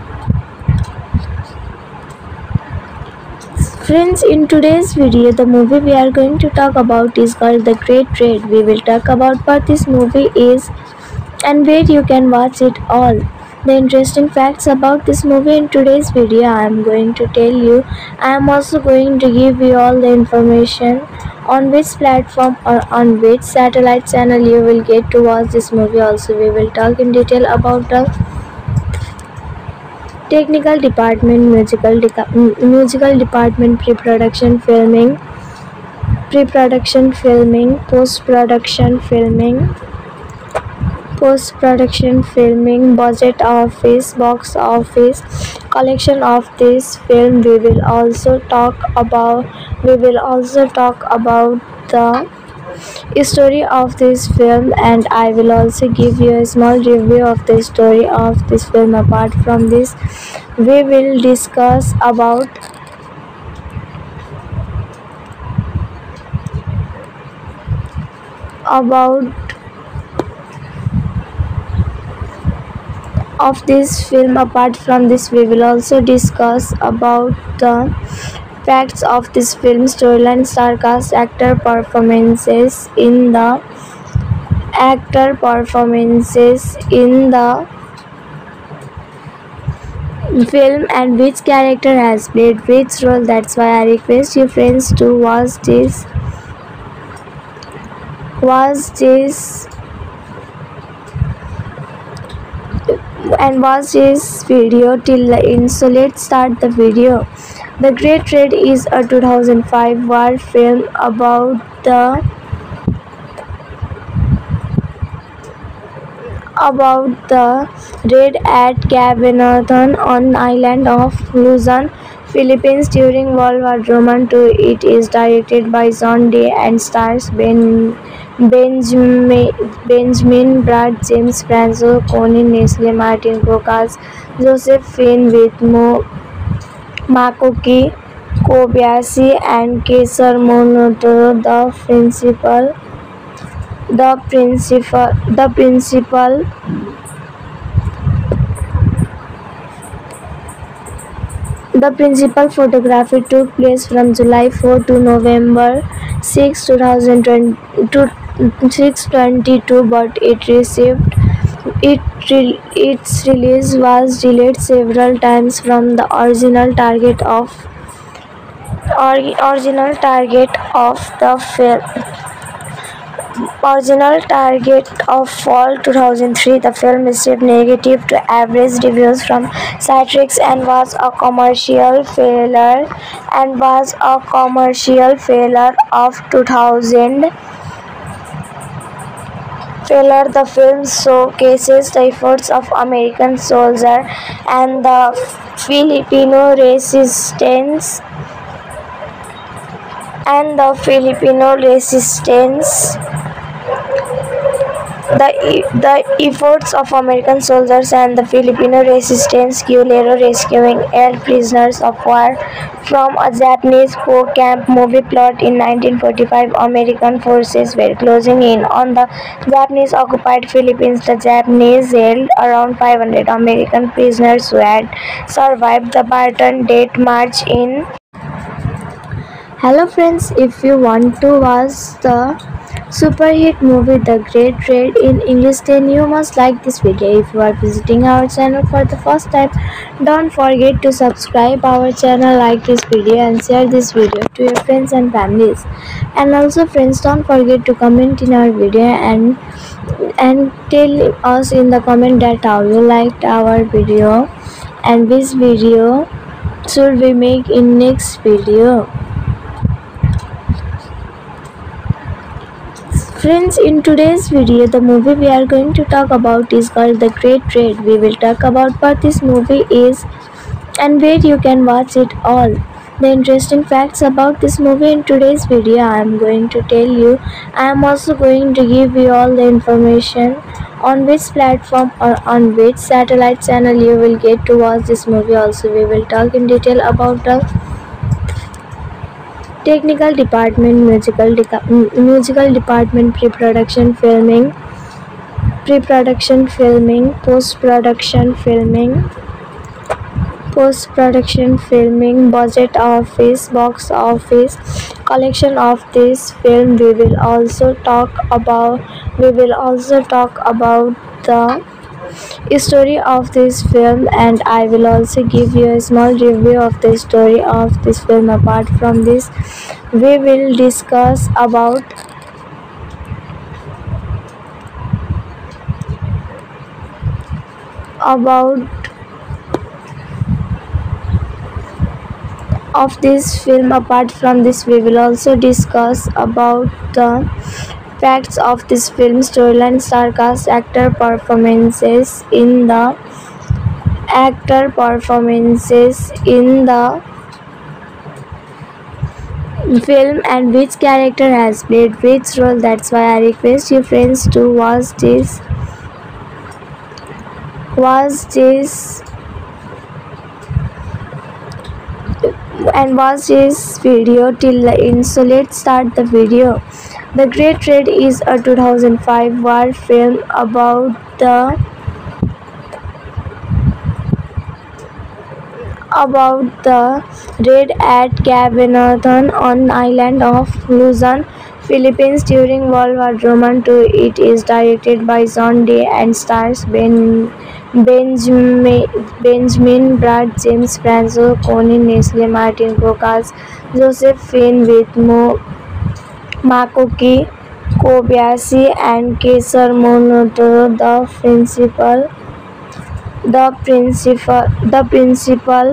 Friends, in today's video, the movie we are going to talk about is called The Great Raid. We will talk about what this movie is and where you can watch it all. The interesting facts about this movie in today's video I am going to tell you. I am also going to give you all the information on which platform or on which satellite channel you will get to watch this movie. Also, we will talk in detail about the technical department, musical de- musical department, pre-production filming, pre-production filming, post-production filming, post-production filming, budget office, box office, collection of this film. We will also talk about. We will also talk about the story of this film, and I will also give you a small review of the story of this film. Apart from this, we will discuss about about of this film. Apart from this, we will also discuss about the facts of this film, storyline, star cast, actor performances in the actor performances in the film and which character has played which role. That's why I request you friends to watch this watch this and watch this video till the end. So let's start the video. The Great Raid is a two thousand five war film about the about the raid at Cabanatuan on island of Luzon, Philippines during World War two. It is directed by John Day and stars Ben Benjamin, Benjamin Bratt, James Franco, Conan Nestle, Martin Kokas, Joseph Finn with Mo Makoki Kobayashi and Kesar Monoto. The principal the principal the principal The principal photography took place from July fourth to November sixth, two thousand twenty-two, but it received it re- its release was delayed several times from the original target of or- original target of the film. Original target of fall two thousand three, the film received negative to average reviews from critics and was a commercial failure and was a commercial failure of two thousand. Failure, the film showcases the efforts of American soldiers and the Filipino resistance and the Filipino resistance. The, the efforts of American soldiers and the Filipino resistance Guerrero rescuing held prisoners of war from a Japanese poor camp. Movie plot: in nineteen forty-five, American forces were closing in on the Japanese occupied Philippines. The Japanese held around five hundred American prisoners who had survived the Barton Death March in. Hello friends, if you want to watch the super hit movie The Great Raid in English, then you must like this video. If you are visiting our channel for the first time, don't forget to subscribe our channel, like this video and share this video to your friends and families. And also friends, don't forget to comment in our video and and tell us in the comment that how you liked our video and which video should we make in next video. Friends, in today's video, the movie we are going to talk about is called The Great Raid. We will talk about what this movie is and where you can watch it all. The interesting facts about this movie in today's video I am going to tell you. I am also going to give you all the information on which platform or on which satellite channel you will get to watch this movie. Also, we will talk in detail about the technical department, musical de- musical department, pre-production filming, pre-production filming, post-production filming, post-production filming, budget office, box office, collection of this film. We will also talk about. We will also talk about the story of this film, and I will also give you a small review of the story of this film. Apart from this, we will discuss about about of this film. Apart from this, we will also discuss about the facts of this film, storyline, star cast, actor performances in the actor performances in the film and which character has played which role. That's why I request you friends to watch this watch this and watch this video till the end. So let's start the video. The Great Raid is a two thousand five war film about the about the raid at Cabanatuan on island of Luzon, Philippines during World War Two. It is directed by John Day and stars Ben Benjamin, Benjamin Bratt, James Franco, Conan, Nestle, Martin Kokas, Joseph Finn with Mo Makoki Kobayashi and Kesar Monotoro. The principal the principal the principal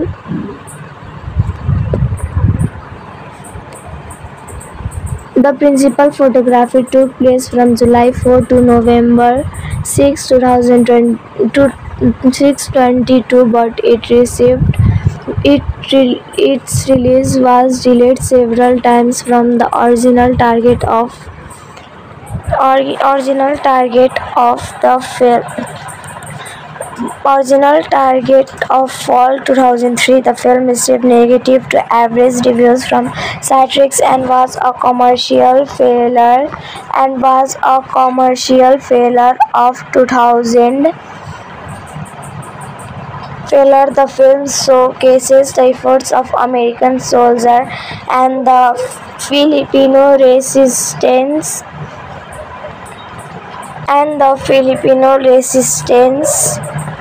The principal photography took place from July fourth to November sixth, two thousand twenty-two, but it received it re, its release was delayed several times from the original target of or, original target of the film. Original target of fall two thousand three, the film received negative to average reviews from critics and was a commercial failure and was a commercial failure of two thousand. Failure, the film showcases the efforts of American soldiers and the Filipino resistance and the Filipino resistance.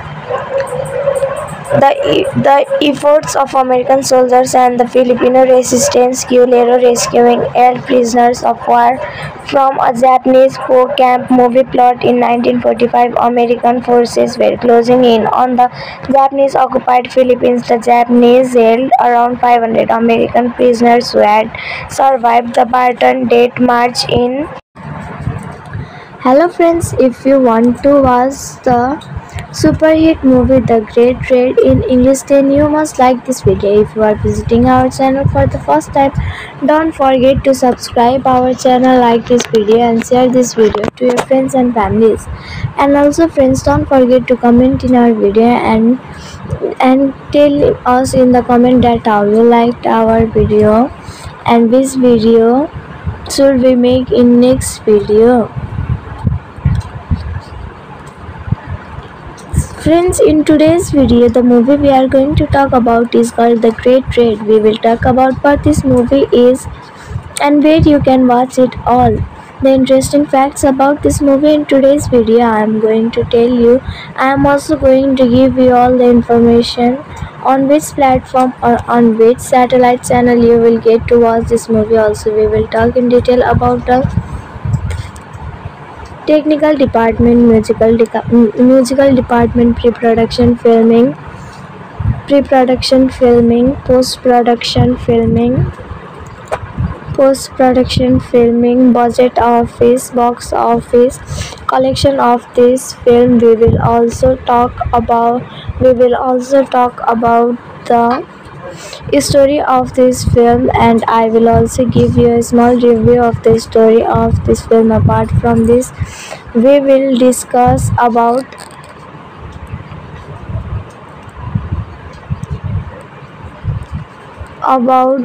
The, the efforts of American soldiers and the Filipino resistance Guerrero rescuing held prisoners of war from a Japanese poor camp. Movie plot: in nineteen forty-five, American forces were closing in on the Japanese occupied Philippines. The Japanese held around five hundred American prisoners who had survived the Barton Death March in. Hello friends, if you want to watch the super hit movie The Great Trade in English, then you must like this video. If you are visiting our channel for the first time, don't forget to subscribe our channel, like this video and share this video to your friends and families. And also friends, don't forget to comment in our video and and tell us in the comment that how you liked our video and which video should we make in next video. Friends, in today's video, the movie we are going to talk about is called The Great Trade. We will talk about what this movie is and where you can watch it all. The interesting facts about this movie in today's video I am going to tell you. I am also going to give you all the information on which platform or on which satellite channel you will get to watch this movie. Also, we will talk in detail about the technical department, musical deca- musical department, pre-production filming, pre-production filming, post-production filming, post-production filming, budget office, box office, collection of this film. We will also talk about we will also talk about the story of this film, and I will also give you a small review of the story of this film. Apart from this, we will discuss about about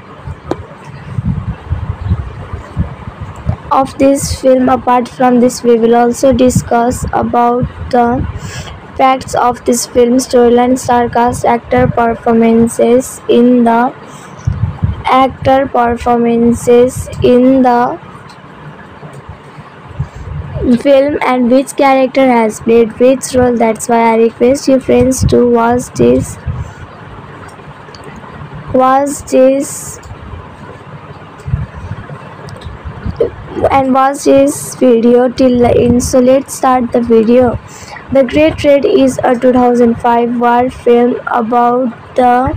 of this film. Apart from this, we will also discuss about the facts of this film, storyline, star cast, actor performances in the actor performances in the film and which character has played which role. That's why I request you friends to watch this watch this and watch this video till the end. So let's start the video. The Great Trade is a two thousand five war film about the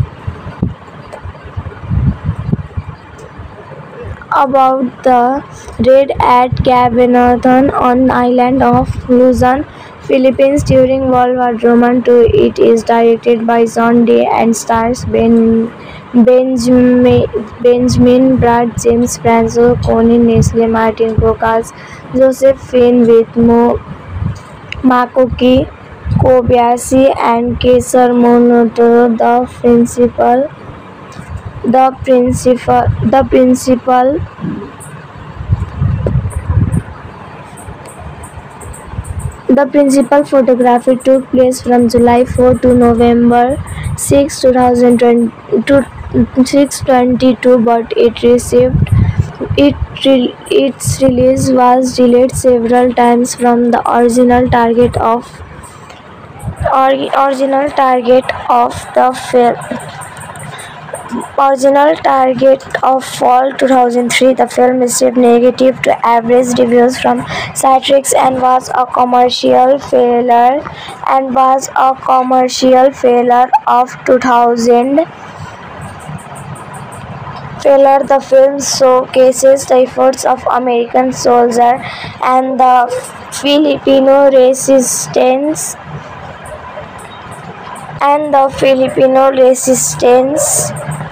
about the raid at Cabanatuan on island of Luzon, Philippines during World War Two. It is directed by John Day and stars Ben Benjamin, Benjamin Bratt, James Franco, Conan Nestle, Martin Kokas, Joseph Finn with Mo Makoki Kobayashi and Kesar Monoto. The principal the principal the principal The principal photography took place from July fourth to November sixth, two thousand twenty-two, but it received it its release was delayed several times from the original target of or, original target of the film. Original target of fall two thousand three, the film received negative to average reviews from critics and was a commercial failure and was a commercial failure of two thousand. Failure. The film showcases the efforts of American soldiers and the Filipino resistance and the Filipino resistance.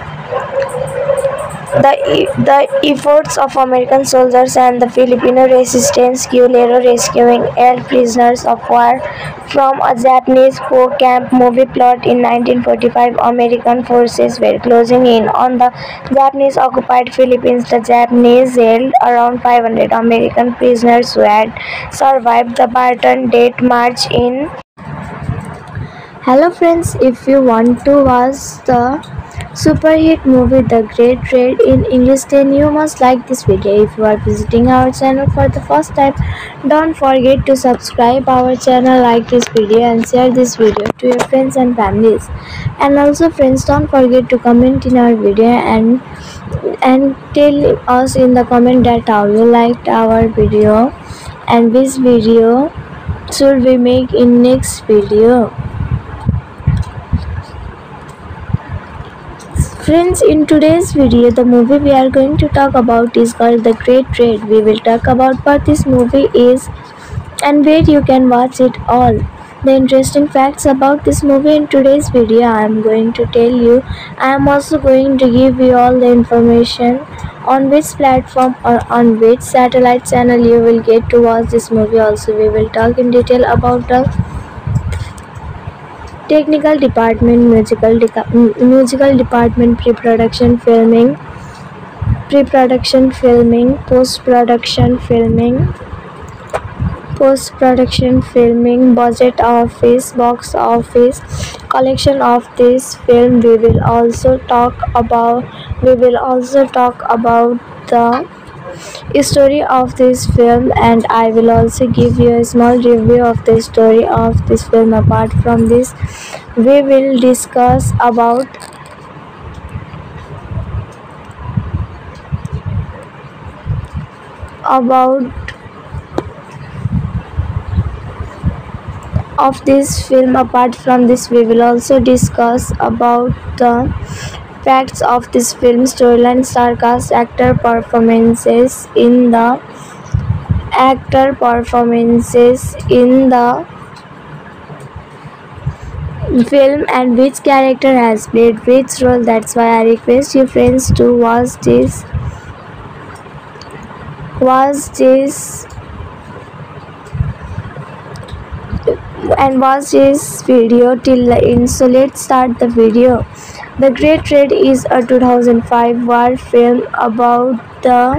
The, the efforts of American soldiers and the Filipino resistance Guerrilla rescuing held prisoners of war from a Japanese poor camp. Movie plot: in nineteen forty-five, American forces were closing in on the Japanese occupied Philippines. The Japanese held around five hundred American prisoners who had survived the Barton Death March in. Hello friends, if you want to watch the super hit movie The Great Trade in English, then you must like this video. If you are visiting our channel for the first time, don't forget to subscribe our channel, like this video and share this video to your friends and families. And also friends, don't forget to comment in our video and and tell us in the comment that how you liked our video and which video should we make in next video. Friends, in today's video, the movie we are going to talk about is called The Great Trade. We will talk about what this movie is and where you can watch it all. The interesting facts about this movie in today's video I am going to tell you. I am also going to give you all the information on which platform or on which satellite channel you will get to watch this movie. Also, we will talk in detail about the technical department, musical, deca- musical department, pre-production filming, pre-production filming, post-production filming, post-production filming, budget office, box office, collection of this film. We will also talk about. We will also talk about the story of this film, and I will also give you a small review of the story of this film. Apart from this, we will discuss about about of this film. Apart from this, we will also discuss about the facts of this film, storyline, star cast, actor performances in the actor performances in the film, and which character has played which role. That's why I request you friends to watch this watch this and watch this video till the end. So let's start the video. The Great Trade is a two thousand five war film about the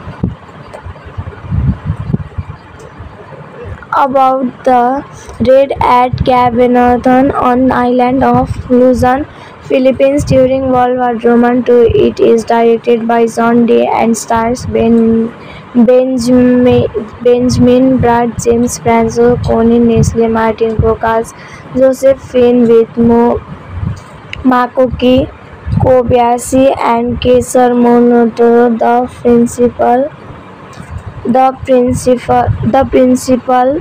about the raid at Cabanatuan on island of Luzon, Philippines during World War Two. It is directed by John Day and stars Ben Benjamin, Benjamin Bratt, James Franco, Conan, Nestle, Martin Cocas, Joseph Finn with Mo Makoki Kobayashi and Kesar Monotoro. The principal the principal the principal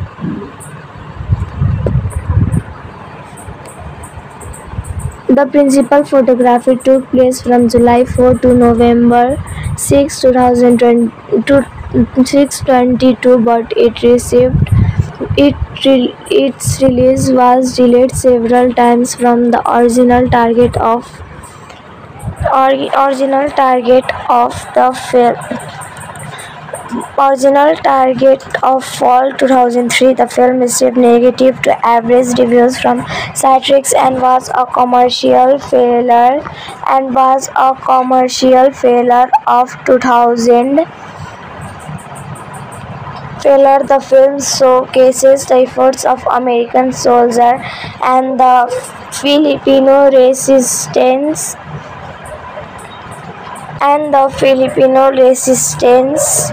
The principal photography took place from July fourth to November sixth, two thousand twenty-two, but it received it re, its release was delayed several times from the original target of or, original target of the film. Original target of fall two thousand three, the film received negative to average reviews from critics and was a commercial failure and was a commercial failure of two thousand. Failure. The film showcases the efforts of American soldiers and the Filipino resistance and the Filipino resistance.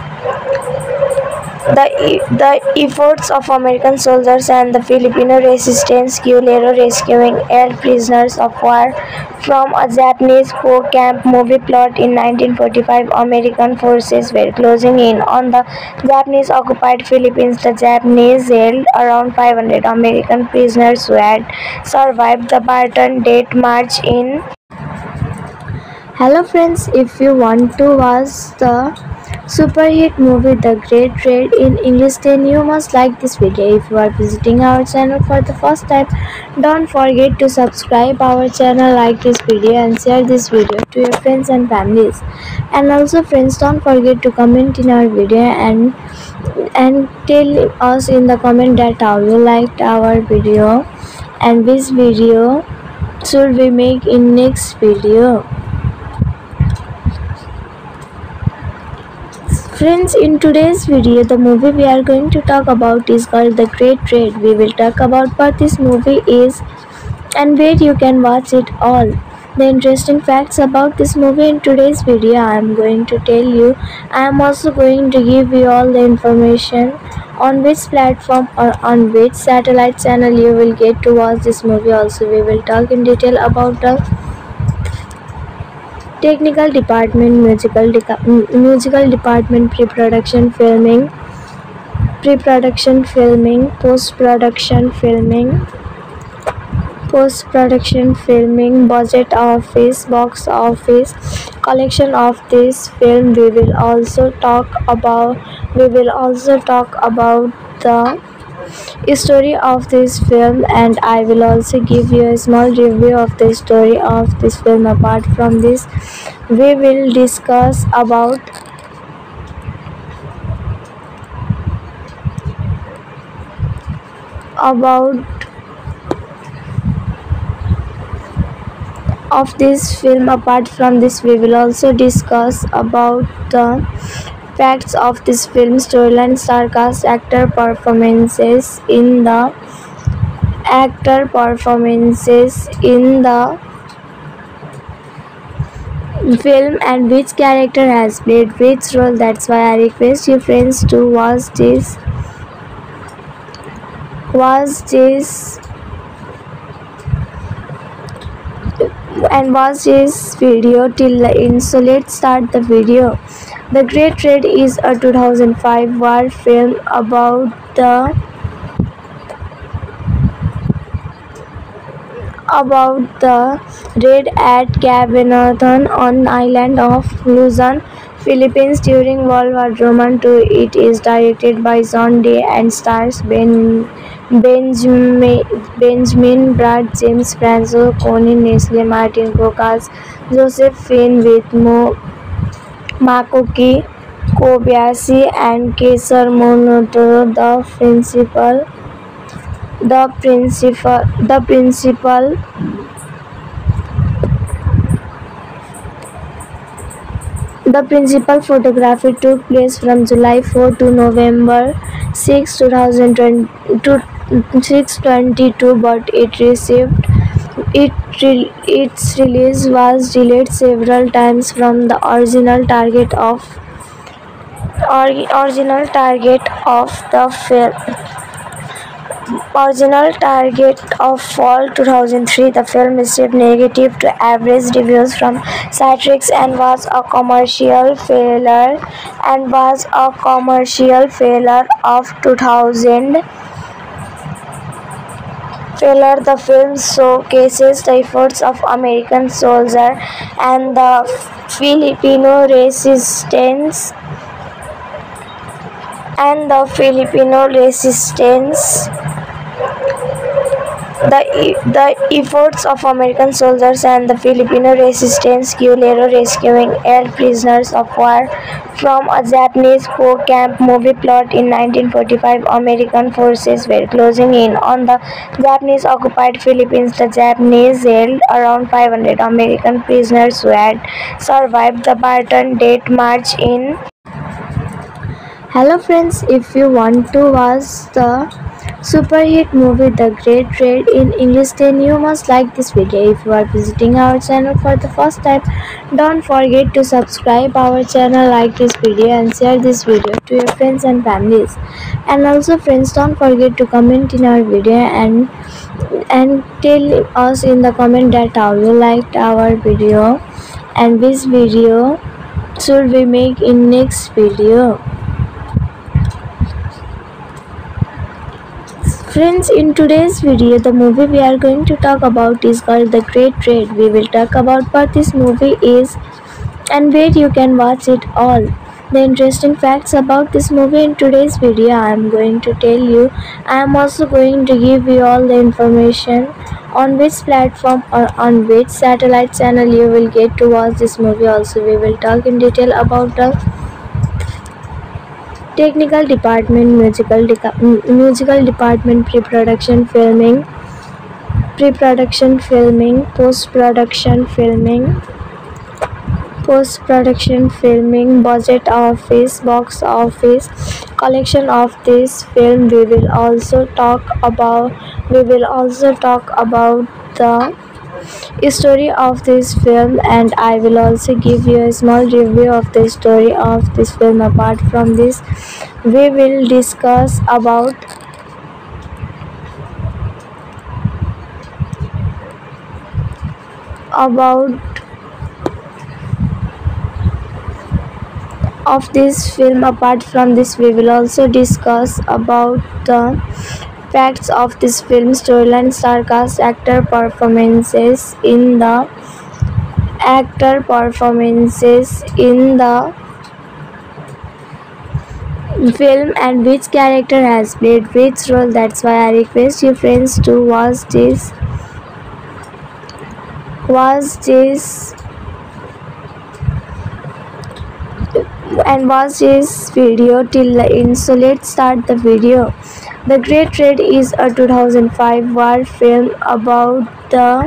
The, the efforts of American soldiers and the Filipino resistance Guerrilla rescuing air prisoners of war from a Japanese poor camp. Movie plot: in nineteen forty-five, American forces were closing in on the Japanese occupied Philippines. The Japanese held around five hundred American prisoners who had survived the Barton Death March in. Hello friends, if you want to watch the super hit movie The Great Trade in English, then you must like this video. If you are visiting our channel for the first time, don't forget to subscribe our channel, like this video and share this video to your friends and families. And also friends, don't forget to comment in our video and and tell us in the comment that how you liked our video and which video should we make in next video. Friends, in today's video, the movie we are going to talk about is called The Great Trade. We will talk about what this movie is and where you can watch it all. The interesting facts about this movie in today's video I am going to tell you. I am also going to give you all the information on which platform or on which satellite channel you will get to watch this movie. Also, we will talk in detail about the technical department, musical, deca- musical department, pre-production filming, pre-production filming, post-production filming, post-production, filming, budget, office, box office collection of this film. We will also talk about we will also talk about the story of this film, and I will also give you a small review of the story of this film. Apart from this, we will discuss about about of this film. Apart from this, we will also discuss about the facts of this film, storyline, star cast, actor performances in the actor performances in the film, and which character has played which role. That's why I request you friends to watch this watch this and watch this video till the end. So let's start the video. The Great Raid is a two thousand five war film about the about the raid at Cabanatuan on island of Luzon, Philippines during World War One two. It is directed by John Day and stars Ben Benjamin, Benjamin Bratt, James Franco, Conan Nestle, Martin Kokas, Joseph Finn with Mo Makoki Kobayashi and Kesar Monoto. The principal the principal the principal The principal photography took place from July fourth to November sixth, two thousand twenty-two, but it received it its release was delayed several times from the original target of original target of the film. Original target of fall two thousand three, the film received negative to average reviews from critics and was a commercial failure and was a commercial failure of two thousand. Failure. The film showcases the efforts of American soldiers and the Filipino resistance and the Filipino resistance. The, the efforts of American soldiers and the Filipino resistance Guerrilla rescuing held prisoners of war from a Japanese poor camp. Movie plot: in nineteen forty-five, American forces were closing in on the Japanese occupied Philippines. The Japanese held around five hundred American prisoners who had survived the Barton Death March in. Hello friends, if you want to watch the super hit movie The Great Raid in English, then you must like this video. If you are visiting our channel for the first time, don't forget to subscribe our channel, like this video and share this video to your friends and families. And also friends, don't forget to comment in our video and and tell us in the comment that how you liked our video and which video should we make in next video. Friends, in today's video, the movie we are going to talk about is called The Great Raid. We will talk about what this movie is and where you can watch it all. The interesting facts about this movie in today's video I am going to tell you. I am also going to give you all the information on which platform or on which satellite channel you will get to watch this movie. Also, we will talk in detail about the technical department, musical de- musical department, pre-production filming, pre-production filming, post-production filming, post-production filming, budget, office, box office collection of this film. We will also talk about we will also talk about the story of this film, and I will also give you a small review of the story of this film. Apart from this, we will discuss about about of this film. Apart from this, we will also discuss about the Facts of this film: storyline, star cast, actor performances in the actor performances in the film, and which character has played which role. That's why I request you friends to watch this watch this and watch this video till the end. So let's start the video. The Great Raid is a two thousand five war film about the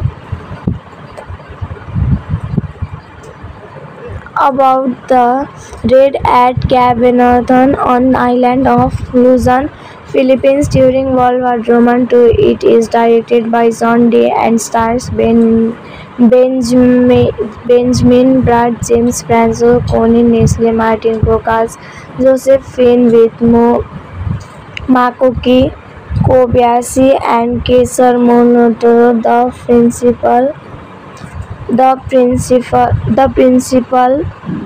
about the raid at Cabinothan on island of Luzon, Philippines during World War Two. It is directed by John Day and stars Ben Benjamin, Benjamin Bratt, James Franco, Conan, Nestle, Martin Cocas, Joseph Finn with Mo Makoki Kobayashi and Kesar Monotoro. The principal the principal the principal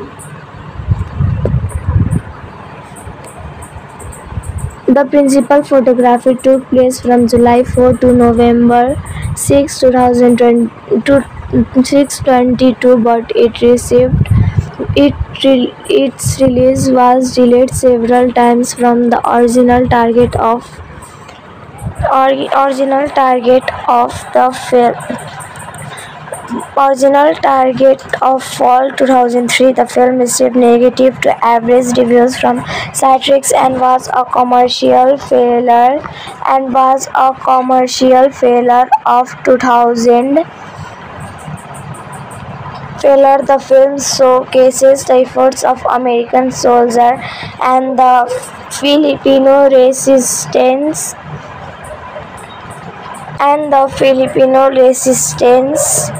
The principal photography took place from July fourth to November sixth, two thousand twenty-two, but it received it re, its release was delayed several times from the original target of or, original target of the film. Original target of fall two thousand three, the film received negative to average reviews from critics and was a commercial failure and was a commercial failure of two thousand. Failure. The film showcases the efforts of American soldiers and the Filipino resistance and the Filipino resistance.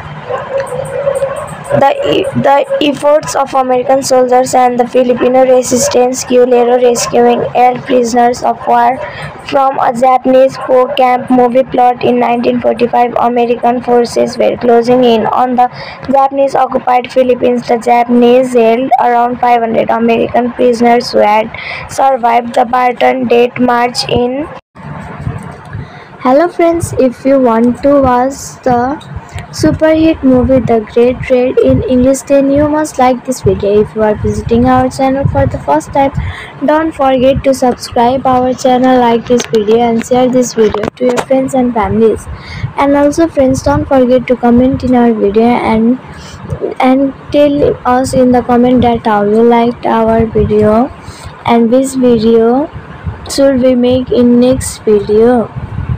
The, the efforts of American soldiers and the Filipino resistance Guerrilla rescuing air prisoners of war from a Japanese war camp. Movie plot: in nineteen forty-five, American forces were closing in on the Japanese occupied Philippines. The Japanese held around five hundred American prisoners who had survived the Barton Death March in. Hello friends, if you want to watch the super hit movie The Great Raid in English, then you must like this video. If you are visiting our channel for the first time, don't forget to subscribe our channel, like this video and share this video to your friends and families. And also friends, don't forget to comment in our video and and tell us in the comment that how you liked our video and which video should we make in next video.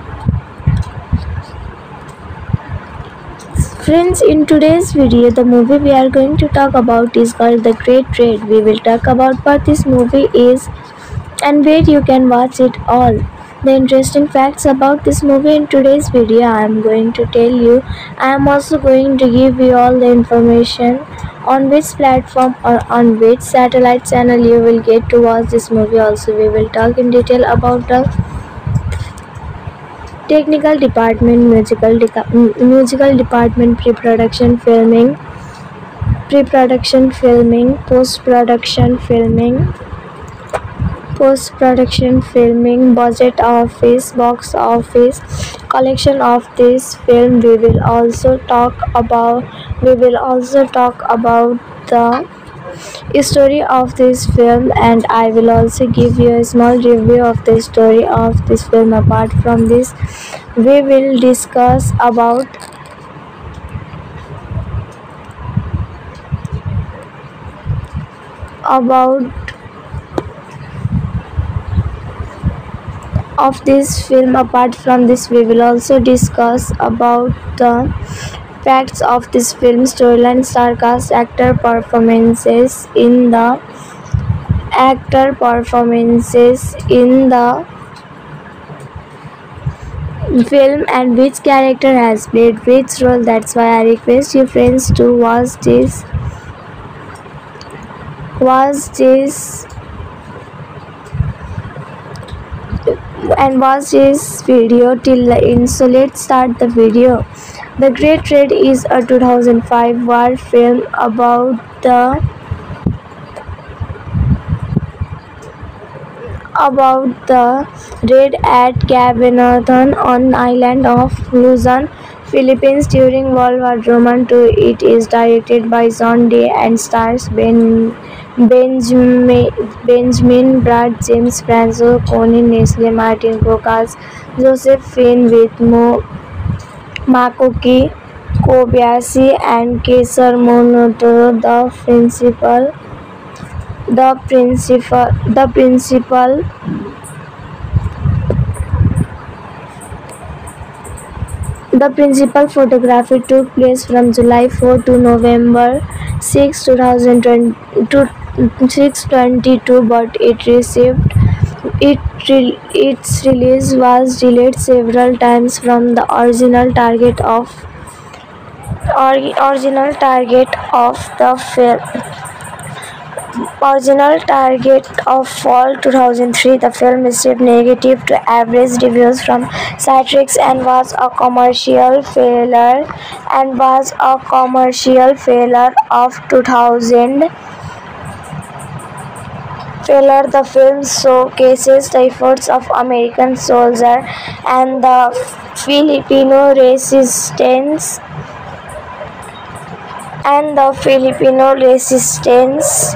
Friends, in today's video, the movie we are going to talk about is called The Great Raid. We will talk about what this movie is and where you can watch it all. The interesting facts about this movie in today's video I am going to tell you. I am also going to give you all the information on which platform or on which satellite channel you will get to watch this movie. Also, we will talk in detail about the technical department, musical de- musical department, pre-production filming, pre-production filming, post-production filming, post-production filming, budget office, box office, collection of this film. We will also talk about we will also talk about the story of this film, and I will also give you a small review of the story of this film. Apart from this, we will discuss about about of this film. Apart from this, we will also discuss about the facts of this film: storyline, star cast, actor performances in the actor performances in the film, and which character has played which role. That's why I request you friends to watch this watch this and watch this video till the end. So let's start the video. The Great Raid is a two thousand five war film about the about the raid at Cabanatuan on island of Luzon, Philippines during World War One two. It is directed by John Day and stars Ben Benjamin, Benjamin Bratt, James Franco, Conan Nestle, Martin Kokas, Joseph Finn with Mo Makoki Kobayashi and Kesar Monotoro. The principal, the principal, the principal The principal photography took place from July fourth to November sixth, two thousand twenty-two, but it received it its release was delayed several times from the original target of original target of the film. Original target of fall two thousand three, the film received negative to average reviews from critics and was a commercial failure and was a commercial failure of two thousand. Failure. The film showcases the efforts of American soldiers and the Filipino resistance and the Filipino resistance.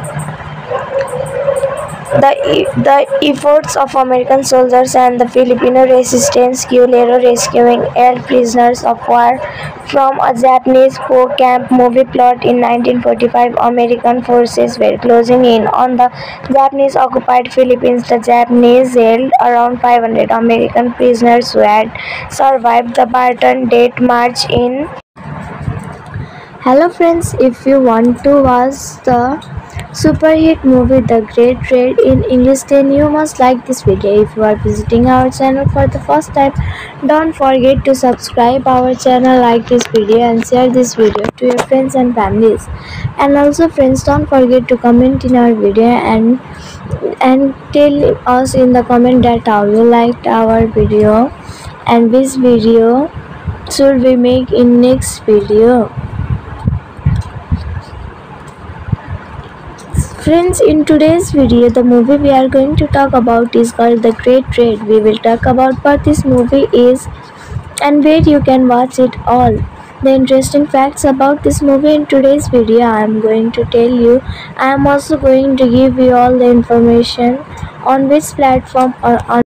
The, the efforts of American soldiers and the Filipino resistance Guerrilla rescuing held prisoners of war from a Japanese Po camp. Movie plot: in nineteen forty-five, American forces were closing in on the Japanese occupied Philippines. The Japanese held around five hundred American prisoners who had survived the Barton Death March in. Hello friends, if you want to watch the super hit movie The Great Raid in English, then you must like this video. If you are visiting our channel for the first time, don't forget to subscribe our channel, like this video and share this video to your friends and families. And also friends, don't forget to comment in our video and and tell us in the comment that how you liked our video and which video should we make in next video. Friends, in today's video, the movie we are going to talk about is called The Great Raid. We will talk about what this movie is and where you can watch it all. The interesting facts about this movie in today's video I am going to tell you. I am also going to give you all the information on which platform or on